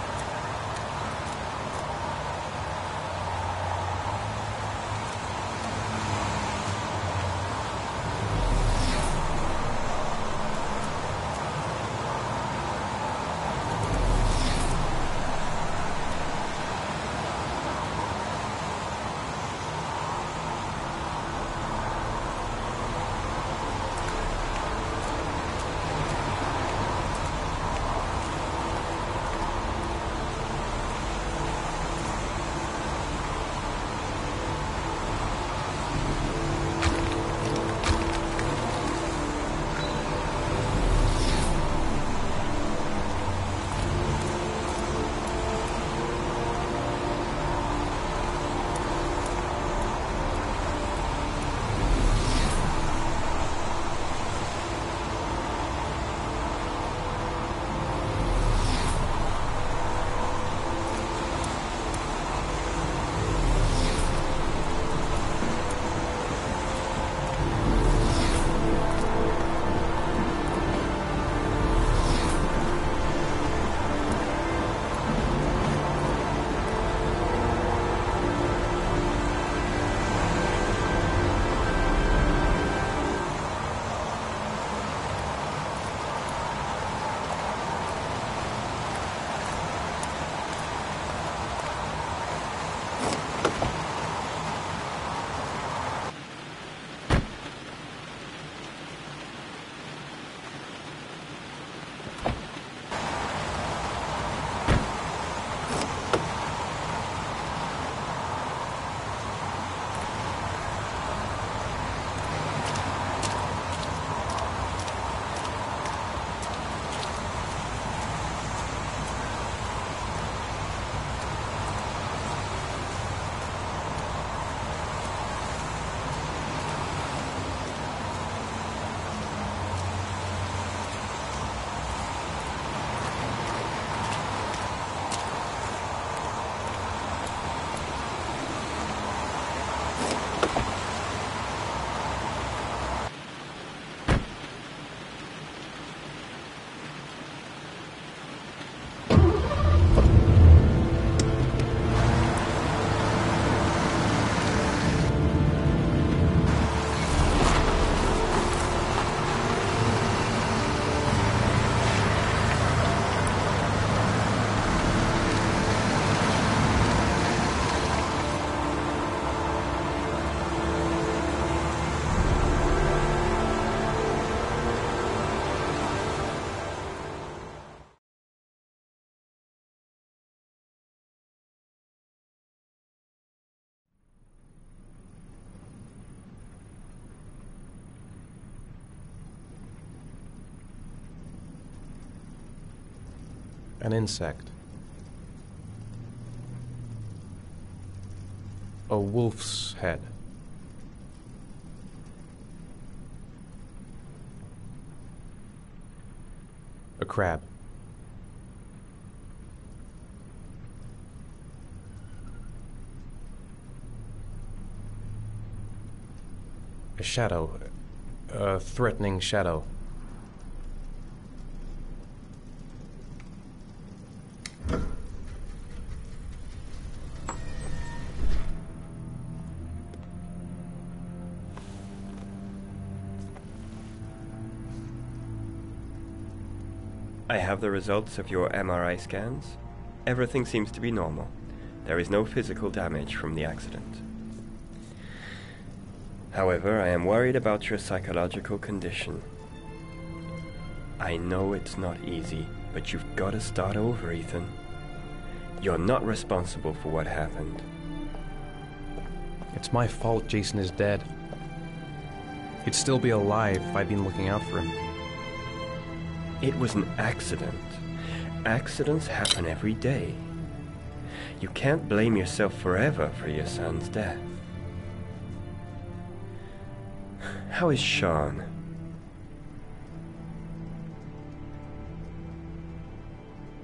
An insect. A wolf's head. A crab. A shadow. A threatening shadow. I have the results of your M R I scans. Everything seems to be normal. There is no physical damage from the accident. However, I am worried about your psychological condition. I know it's not easy, but you've got to start over, Ethan. You're not responsible for what happened. It's my fault Jason is dead. He'd still be alive if I'd been looking out for him. It was an accident. Accidents happen every day. You can't blame yourself forever for your son's death. How is Sean?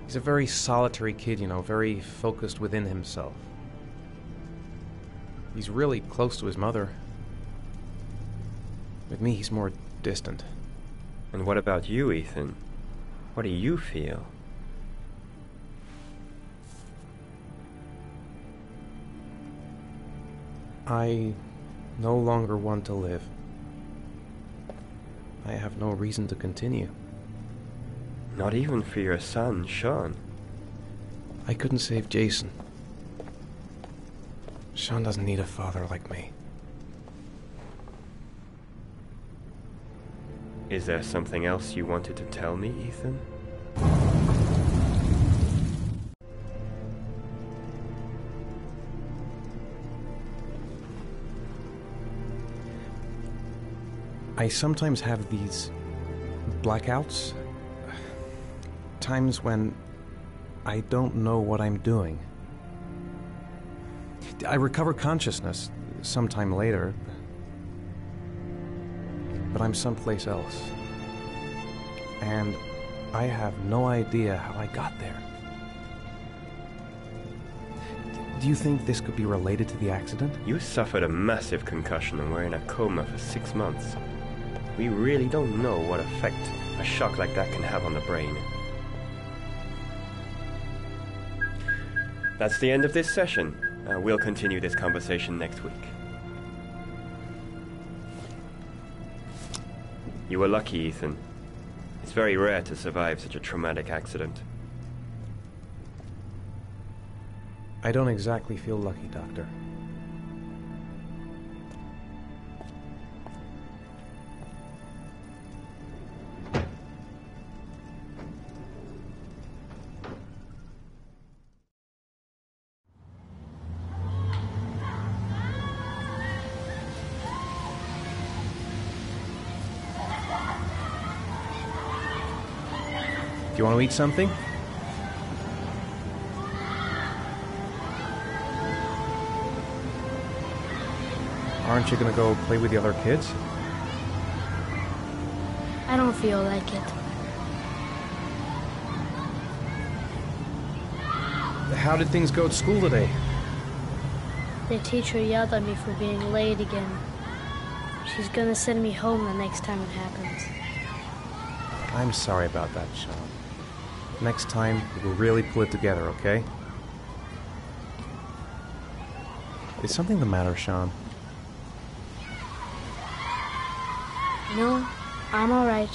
He's a very solitary kid, you know, very focused within himself. He's really close to his mother. With me, he's more distant. And what about you, Ethan? What do you feel? I no longer want to live. I have no reason to continue. Not even for your son, Sean. I couldn't save Jason. Sean doesn't need a father like me. Is there something else you wanted to tell me, Ethan? I sometimes have these blackouts. Times when I don't know what I'm doing. I recover consciousness sometime later, but I'm someplace else. And I have no idea how I got there. Do you think this could be related to the accident? You suffered a massive concussion and were in a coma for six months. We really don't know what effect a shock like that can have on the brain. That's the end of this session. Uh, we'll continue this conversation next week. You were lucky, Ethan. It's very rare to survive such a traumatic accident. I don't exactly feel lucky, Doctor. Do you want to eat something? Aren't you going to go play with the other kids? I don't feel like it. How did things go at school today? The teacher yelled at me for being late again. She's gonna send me home the next time it happens. I'm sorry about that, Sean. Next time, we'll really pull it together, okay? Is something the matter, Sean? No, I'm all right.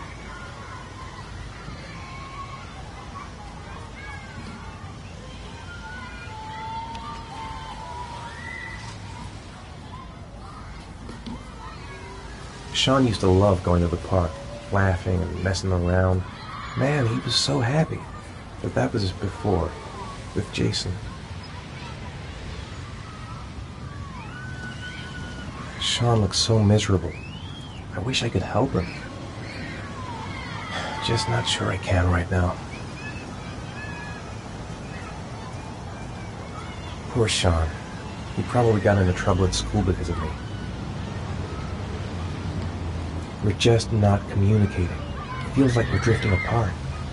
Sean used to love going to the park, laughing and messing around. Man, he was so happy. But that was before, with Jason. Sean looks so miserable. I wish I could help him. Just not sure I can right now. Poor Sean. He probably got into trouble at school because of me. We're just not communicating. It feels like we're drifting apart.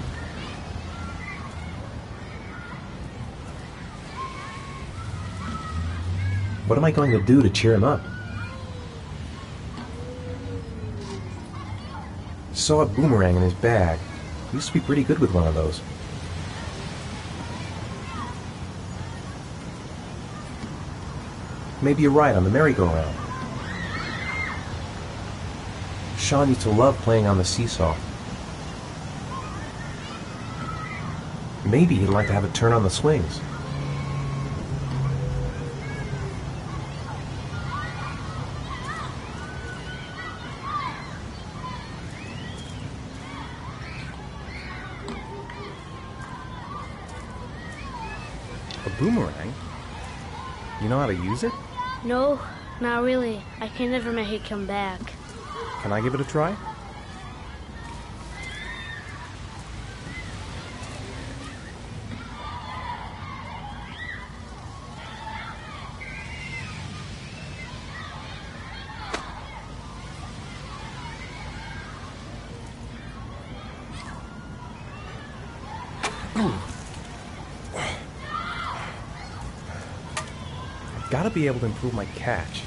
What am I going to do to cheer him up? Saw a boomerang in his bag. He used to be pretty good with one of those. Maybe you're right on the merry-go-round. Sean used to love playing on the seesaw. Maybe he'd like to have a turn on the swings. A boomerang? You know how to use it? No, not really. I can never make it come back. Can I give it a try? I've got to be able to improve my catch.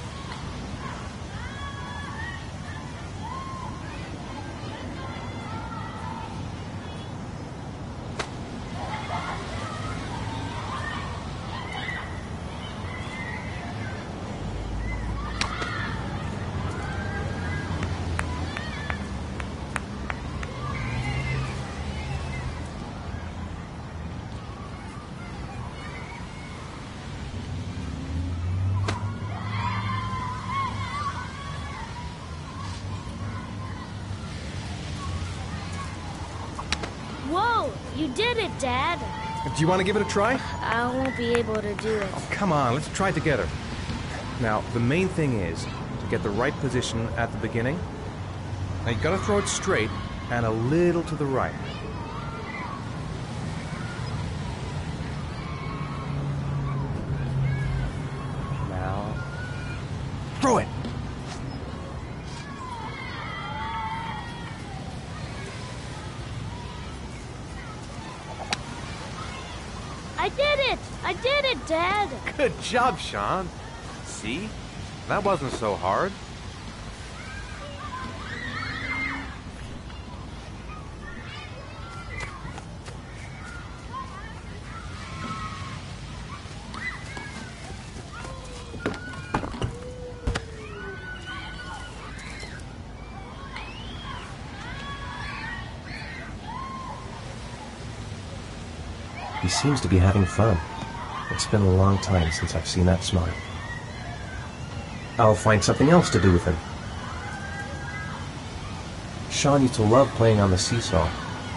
Whoa! You did it, Dad! Do you want to give it a try? I won't be able to do it. Oh, come on, let's try it together. Now, the main thing is to get the right position at the beginning. Now, you gotta throw it straight and a little to the right. Now, throw it! I did it! I did it, Dad! Good job, Sean. See? That wasn't so hard. He seems to be having fun. It's been a long time since I've seen that smile. I'll find something else to do with him. Sean used to love playing on the seesaw.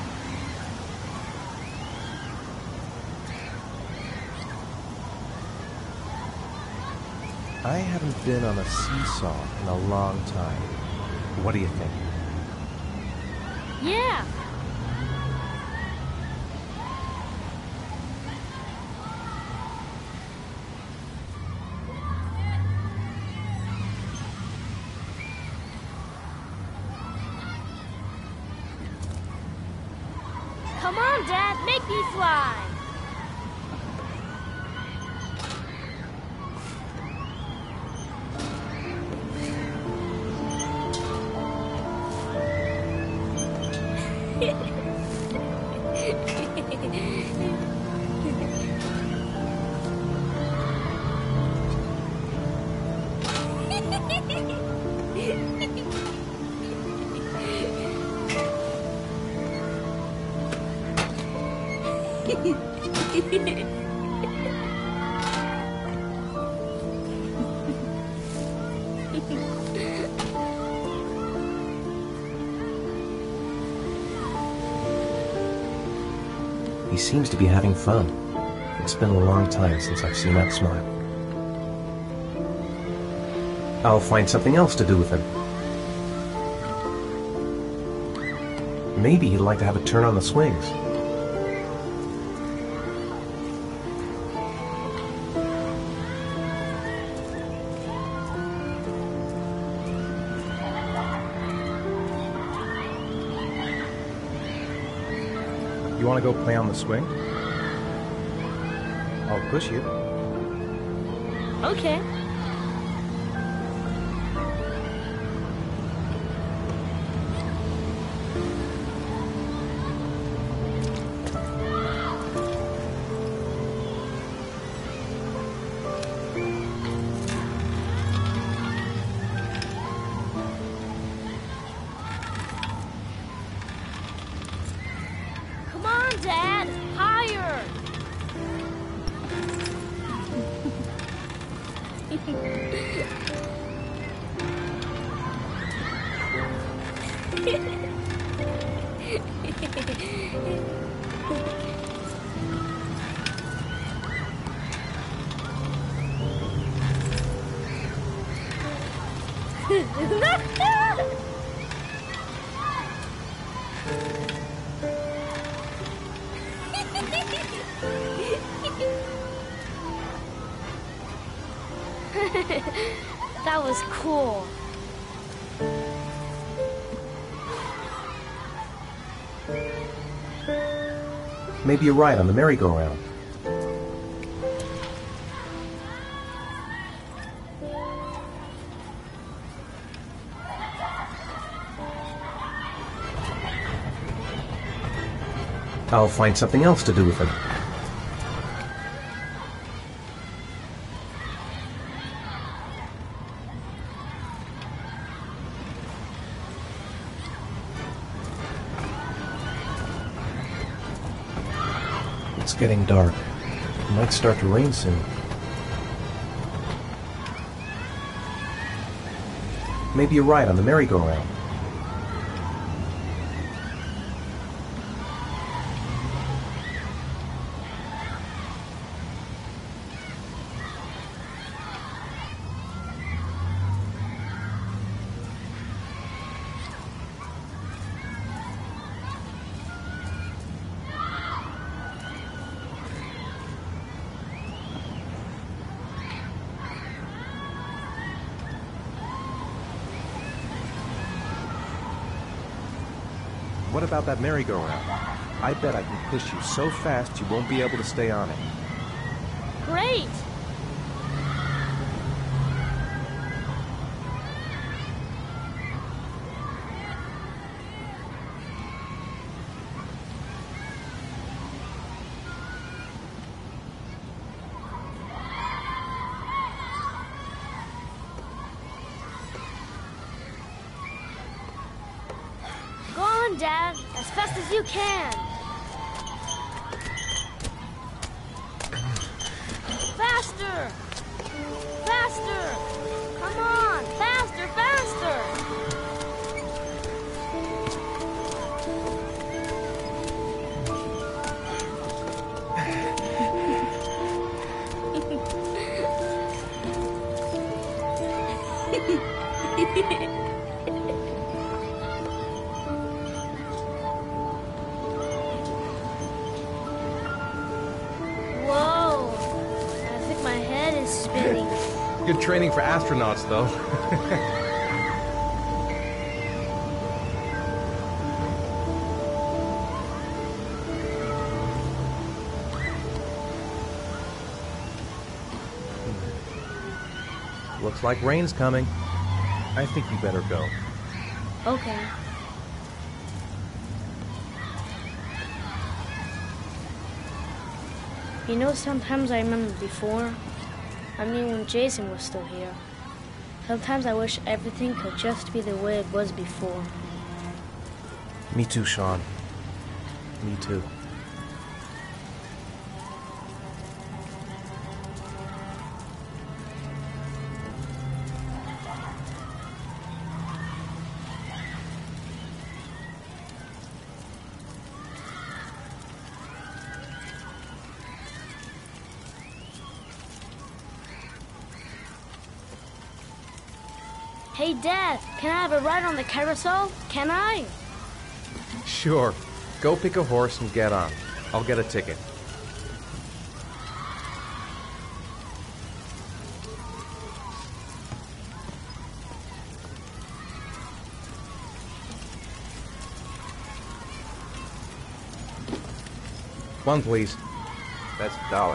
I haven't been on a seesaw in a long time. What do you think? Yeah! Come on, Dad, make me fly! He seems to be having fun. It's been a long time since I've seen that smile. I'll find something else to do with him. Maybe he'd like to have a turn on the swings. You want to go play on the swing? I'll push you. Okay. Come on, Dad! Higher! That was cool. Maybe a ride on the merry-go-round. I'll find something else to do with him. It's getting dark. It might start to rain soon. Maybe a ride on the merry-go-round. What about that merry-go-round? I bet I can push you so fast you won't be able to stay on it. Great! Go on, Dad, as fast as you can. Faster! Faster! Come on! Faster, faster! Whoa! I think my head is spinning. Good training for astronauts, though. Looks like rain's coming. I think you better go. Okay. You know, sometimes I remember before. I mean, when Jason was still here. Sometimes I wish everything could just be the way it was before. Me too, Sean. Me too. Hey, Dad, can I have a ride on the carousel? Can I? Sure. Go pick a horse and get on. I'll get a ticket. One, please. That's a dollar.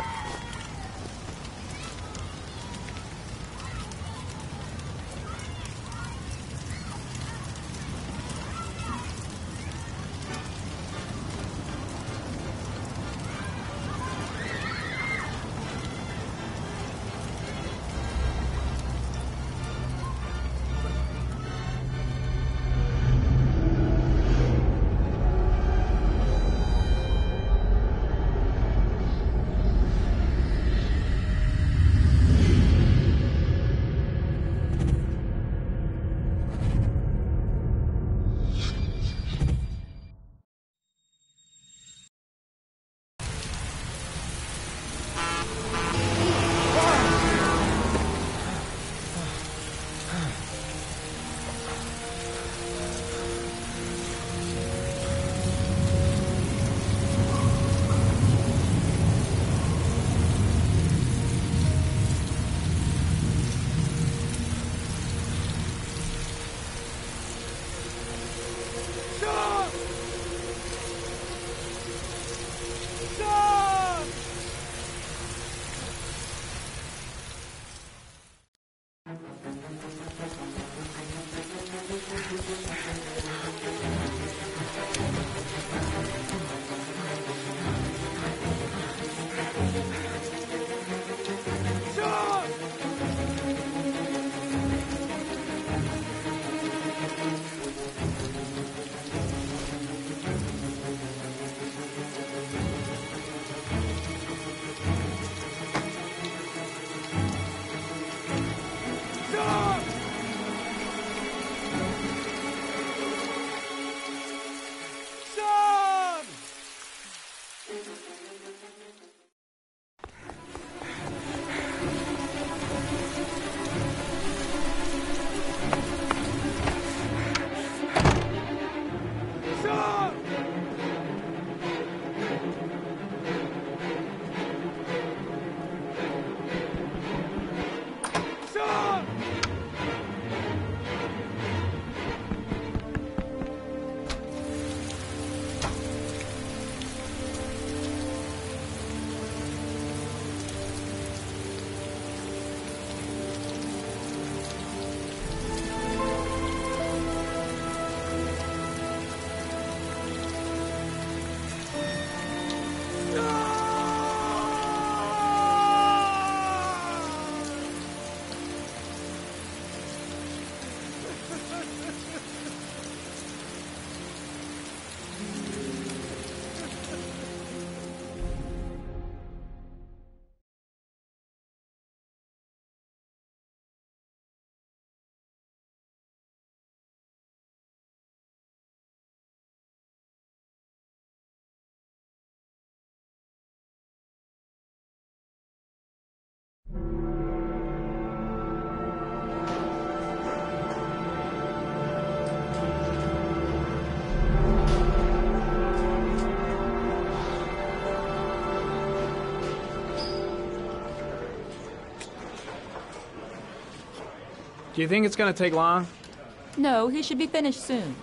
Do you think it's gonna take long? No, he should be finished soon.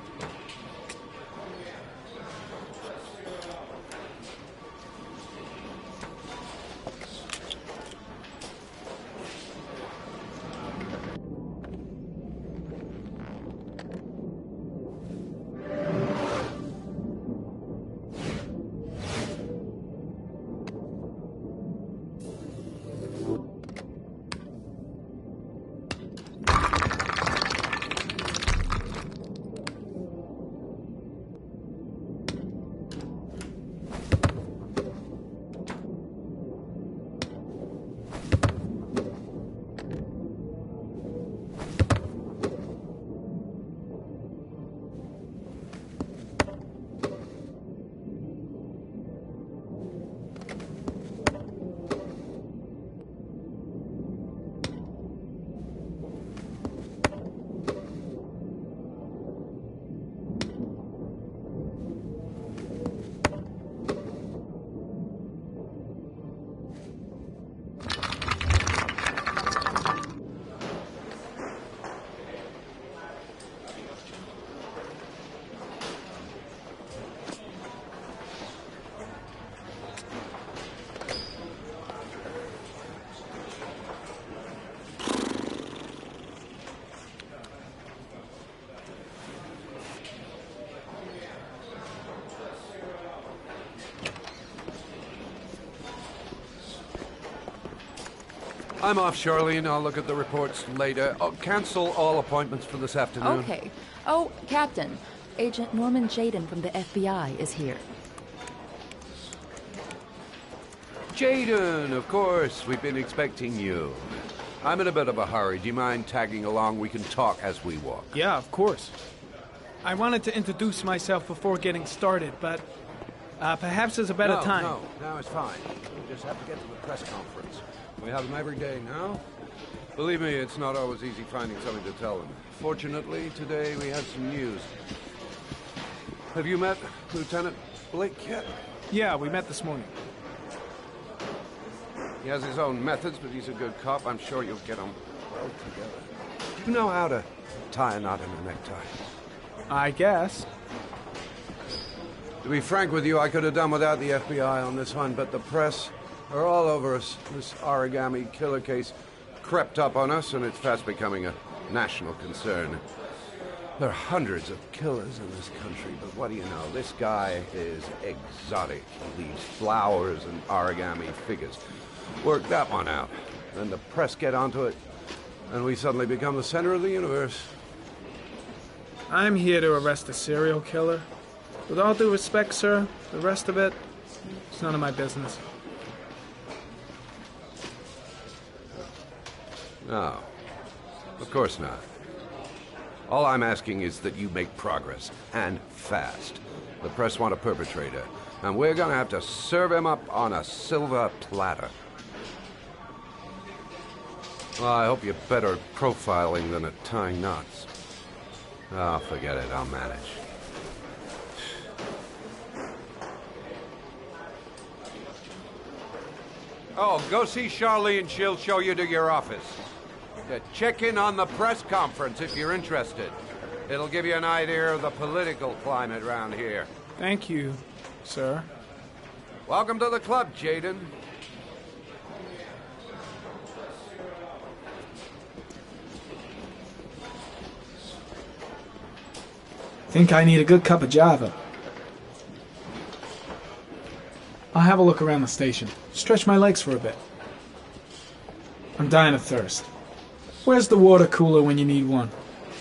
I'm off, Charlene. I'll look at the reports later. I'll cancel all appointments for this afternoon. Okay. Oh, Captain. Agent Norman Jayden from the F B I is here. Jayden, of course. We've been expecting you. I'm in a bit of a hurry. Do you mind tagging along? We can talk as we walk. Yeah, of course. I wanted to introduce myself before getting started, but uh, perhaps there's a better no, time. No, no, it's fine. We just have to get to the press conference. We have them every day now. Believe me, it's not always easy finding something to tell them. Fortunately, today we have some news. Have you met Lieutenant Blake yet? Yeah, we met this morning. He has his own methods, but he's a good cop. I'm sure you'll get on well together. Do you know how to tie a knot in a necktie? I guess. To be frank with you, I could have done without the F B I on this one, but the press are all over us. This origami killer case crept up on us, and it's fast becoming a national concern. There are hundreds of killers in this country, but what do you know? This guy is exotic. He leaves flowers and origami figures. Work that one out. Then the press get onto it, and we suddenly become the center of the universe. I'm here to arrest a serial killer. With all due respect, sir, the rest of it, it's none of my business. No, of course not. All I'm asking is that you make progress, and fast. The press want a perpetrator, And we're gonna have to serve him up on a silver platter. Well, I hope you're better at profiling than at tying knots. Oh, forget it, I'll manage. Oh, go see Charlene, she'll show you to your office. Yeah, check in on the press conference if you're interested. It'll give you an idea of the political climate around here. Thank you, sir. Welcome to the club, Jaden. Think I need a good cup of Java. I'll have a look around the station. Stretch my legs for a bit. I'm dying of thirst. Where's the water cooler when you need one?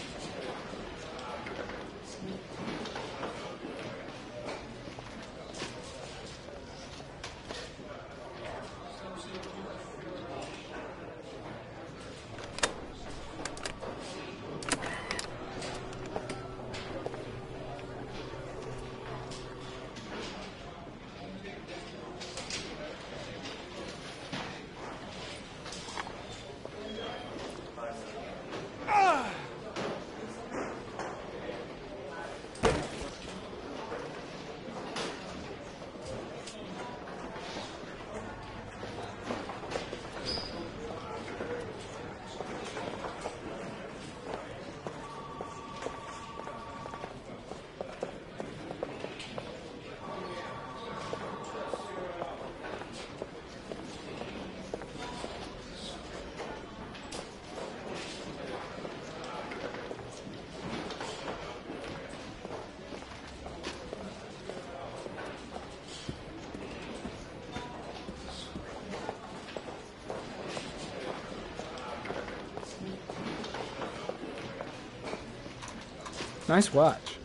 Nice watch.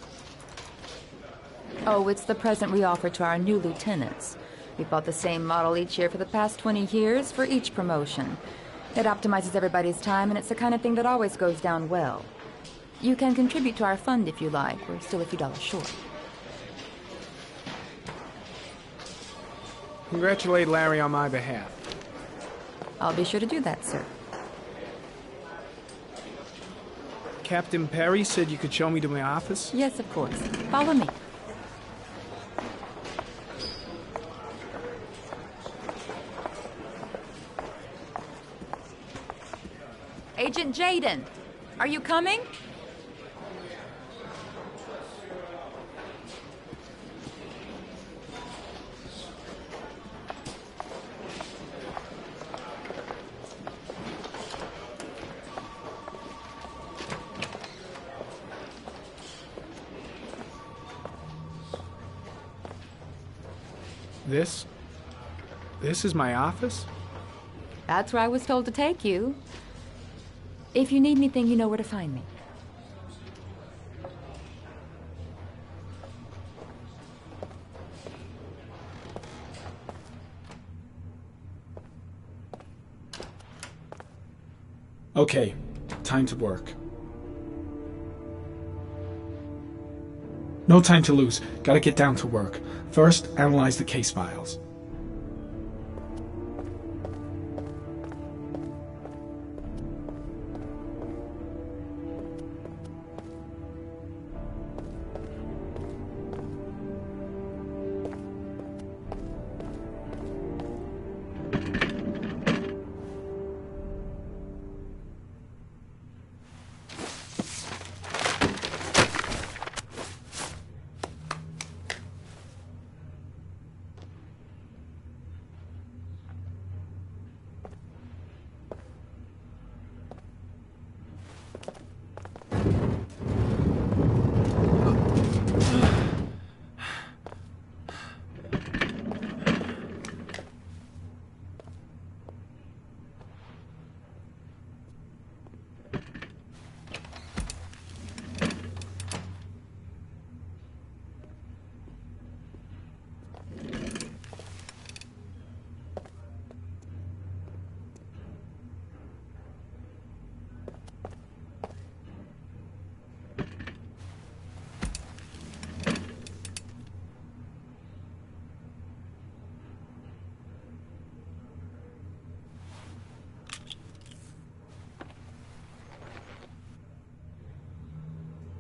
Oh, it's the present we offer to our new lieutenants. We've bought the same model each year for the past twenty years for each promotion. It optimizes everybody's time, and it's the kind of thing that always goes down well. You can contribute to our fund if you like. We're still a few dollars short. Congratulate Larry on my behalf. I'll be sure to do that, sir. Captain Perry said you could show me to my office? Yes, of course. Follow me. Agent Jaden, are you coming? This? This is my office? That's where I was told to take you. If you need anything, you know where to find me. Okay, time to work. No time to lose. Gotta get down to work. First, analyze the case files.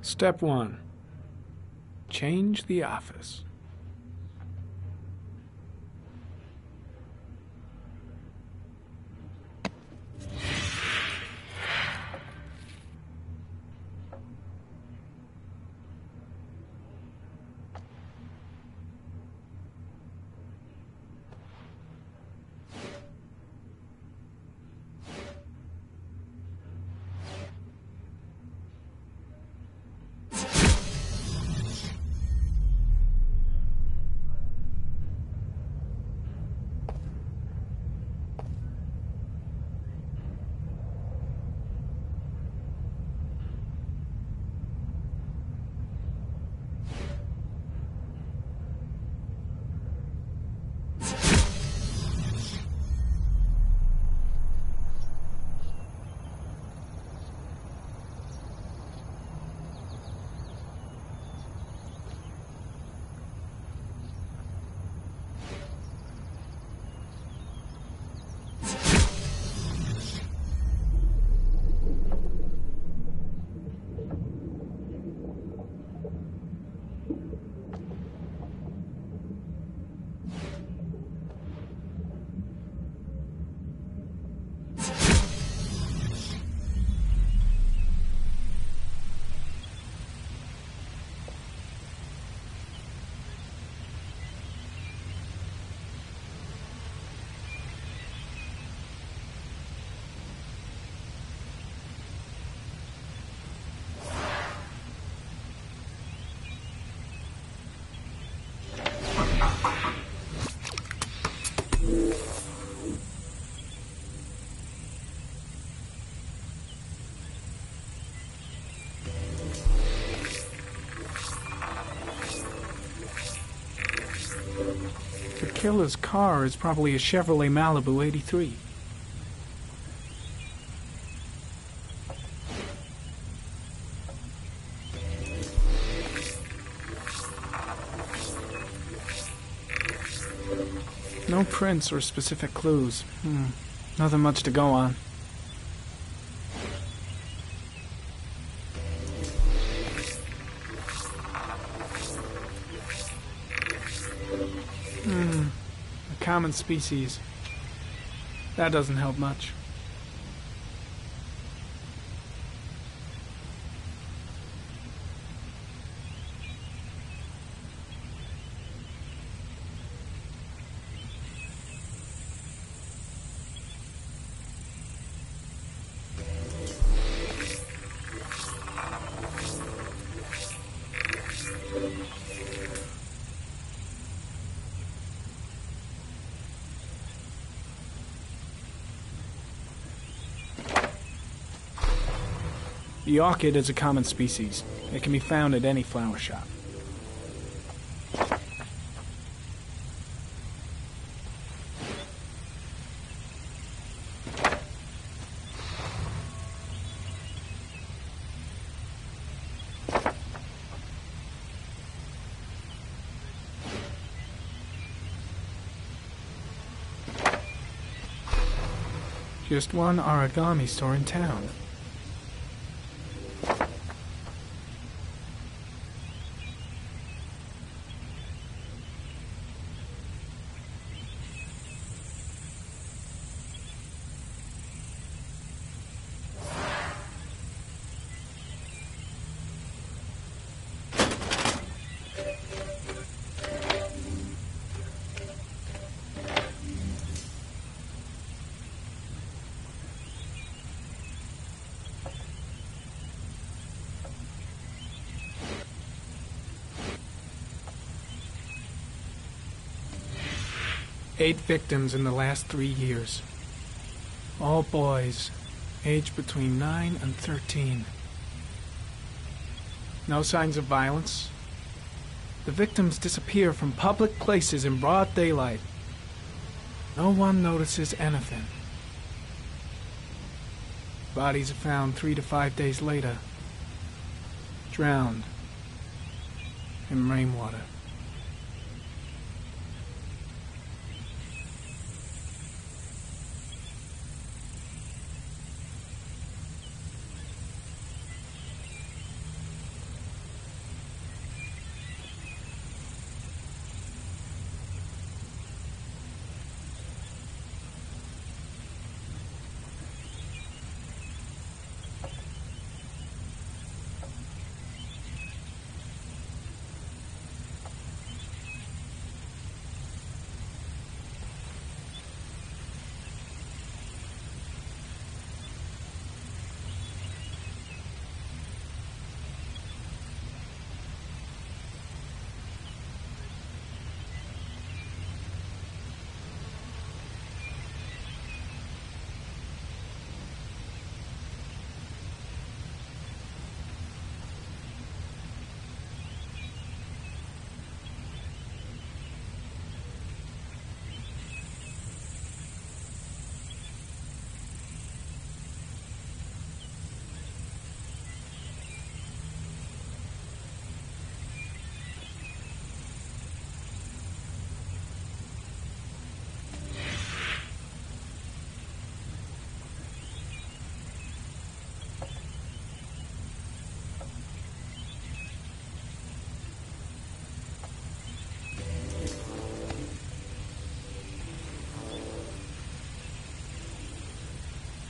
Step one. Change the office. The killer's car is probably a Chevrolet Malibu eighty-three. No prints or specific clues. Hmm. Nothing much to go on. Hmm. A common species. That doesn't help much. The orchid is a common species. It can be found at any flower shop. Just one origami store in town. Eight victims in the last three years. All boys, aged between nine and thirteen. No signs of violence. The victims disappear from public places in broad daylight. No one notices anything. Bodies are found three to five days later, drowned in rainwater.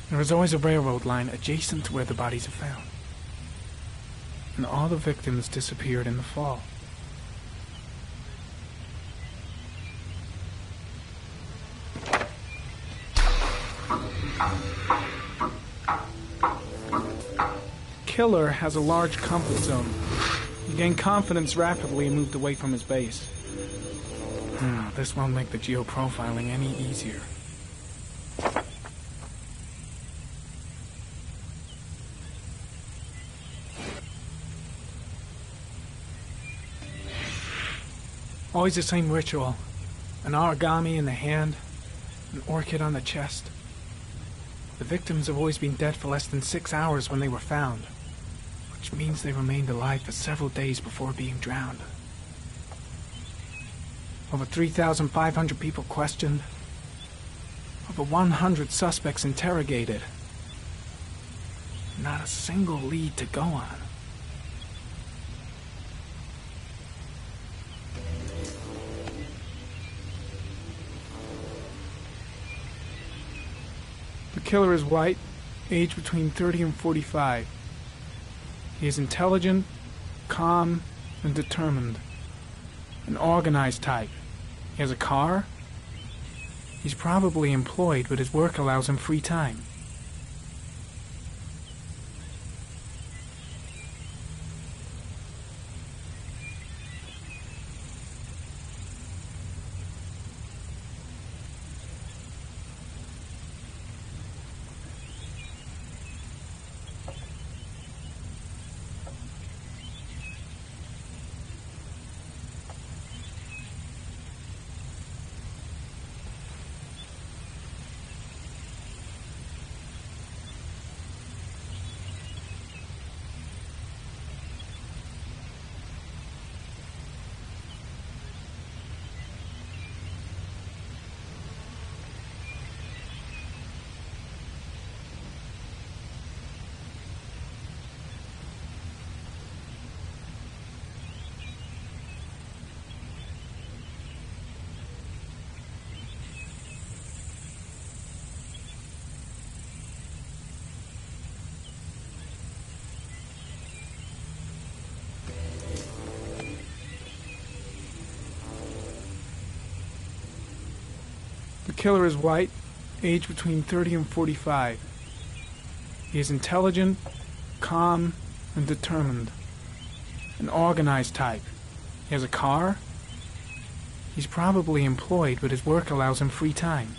There is always a railroad line adjacent to where the bodies are found. And all the victims disappeared in the fall. Killer has a large comfort zone. He gained confidence rapidly and moved away from his base. Hmm, this won't make the geoprofiling any easier. Always the same ritual. An origami in the hand, an orchid on the chest. The victims have always been dead for less than six hours when they were found, which means they remained alive for several days before being drowned. Over three thousand five hundred people questioned. Over one hundred suspects interrogated. Not a single lead to go on. The killer is white, aged between thirty and forty-five. He is intelligent, calm, and determined. An organized type. He has a car. He's probably employed, but his work allows him free time. The killer is white, aged between thirty and forty-five. He is intelligent, calm, and determined. An organized type. He has a car. He's probably employed, but his work allows him free time.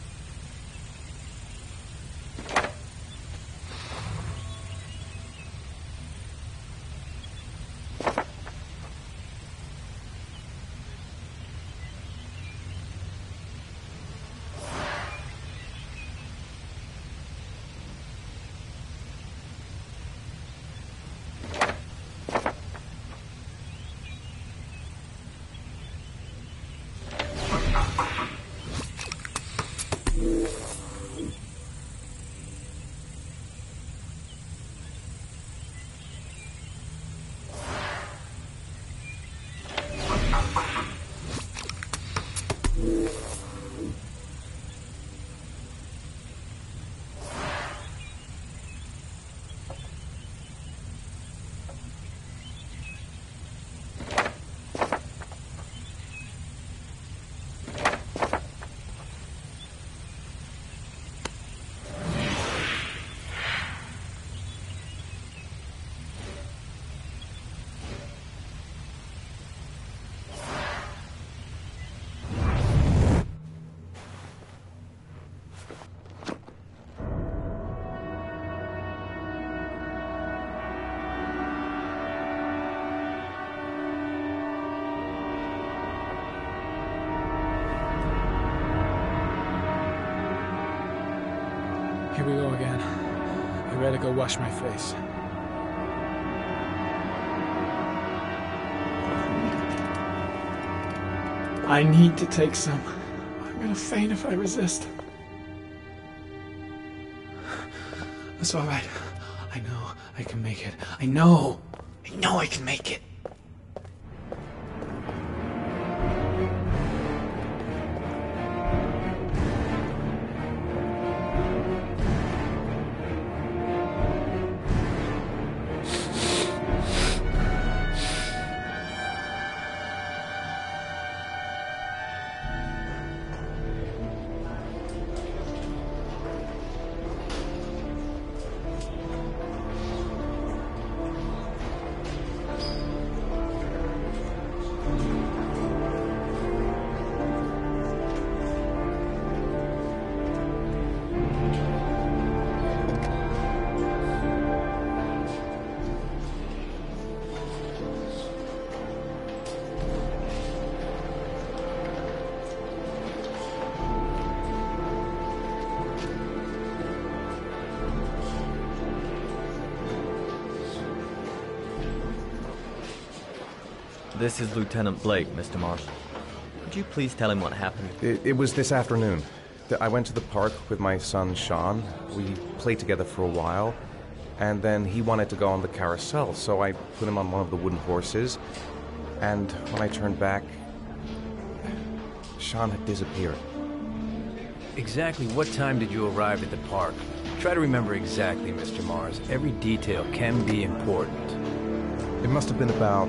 Here we go again. I better go wash my face. I need to take some. I'm gonna faint if I resist. That's all right. I know I can make it. I know. I know I can make it. This is Lieutenant Blake, Mister Mars. Could you please tell him what happened? It, it was this afternoon. Th- I went to the park with my son, Sean. We played together for a while, and then he wanted to go on the carousel, so I put him on one of the wooden horses, and when I turned back, Sean had disappeared. Exactly what time did you arrive at the park? Try to remember exactly, Mister Mars. Every detail can be important. It must have been about...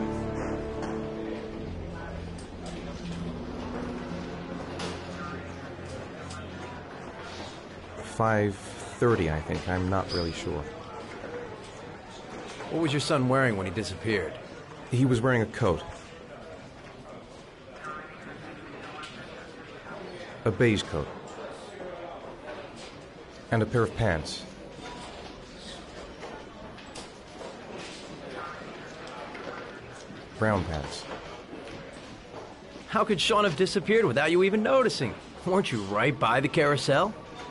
five thirty, I think. I'm not really sure. What was your son wearing when he disappeared? He was wearing a coat. A beige coat. And a pair of pants. Brown pants. How could Sean have disappeared without you even noticing? Weren't you right by the carousel?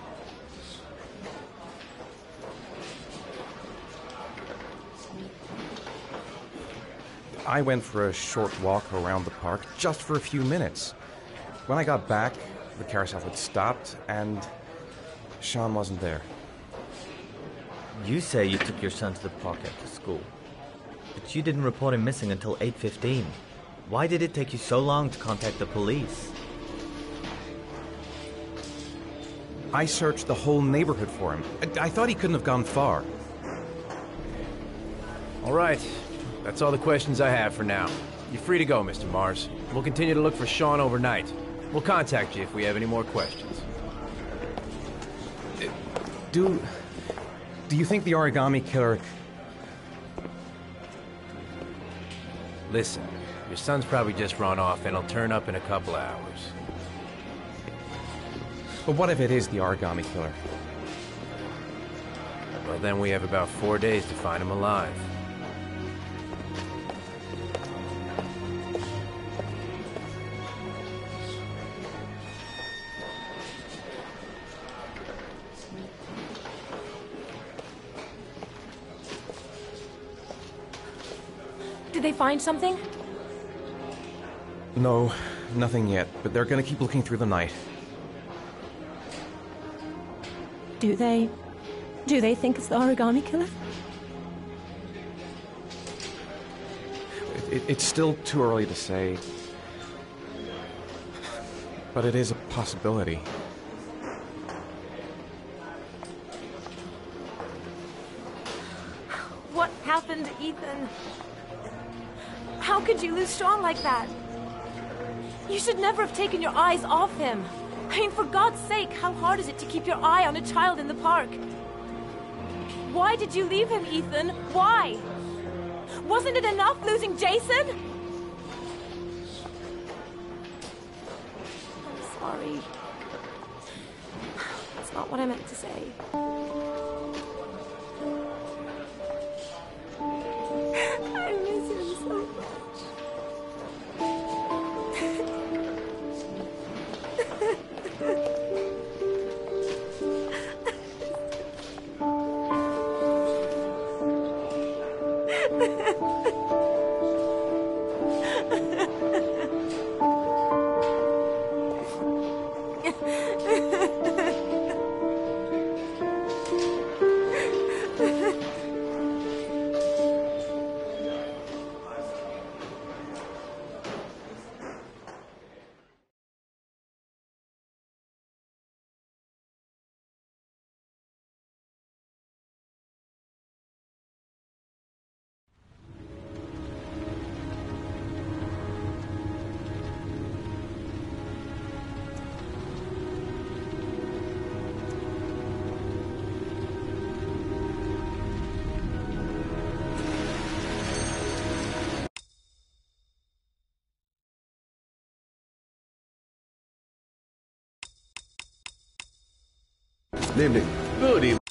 I went for a short walk around the park, just for a few minutes. When I got back, the carousel had stopped, and Sean wasn't there. You say you took your son to the park after school, but you didn't report him missing until eight fifteen. Why did it take you so long to contact the police? I searched the whole neighborhood for him. I, I thought he couldn't have gone far. All right. That's all the questions I have for now. You're free to go, Mister Mars. We'll continue to look for Sean overnight. We'll contact you if we have any more questions. Do... Do you think the origami killer... Listen, your son's probably just run off and he'll turn up in a couple hours. But what if it is the origami killer? Well, then we have about four days to find him alive. Did they find something? No, nothing yet, but they're gonna keep looking through the night. Do they... Do they think it's the origami killer? It, it, it's still too early to say. But it is a possibility. What happened, Ethan? How could you lose Sean like that? You should never have taken your eyes off him. I mean, for God's sake, how hard is it to keep your eye on a child in the park? Why did you leave him, Ethan? Why? Wasn't it enough losing Jason? I'm sorry. That's not what I meant to say. I miss him so much. Good evening. Good evening.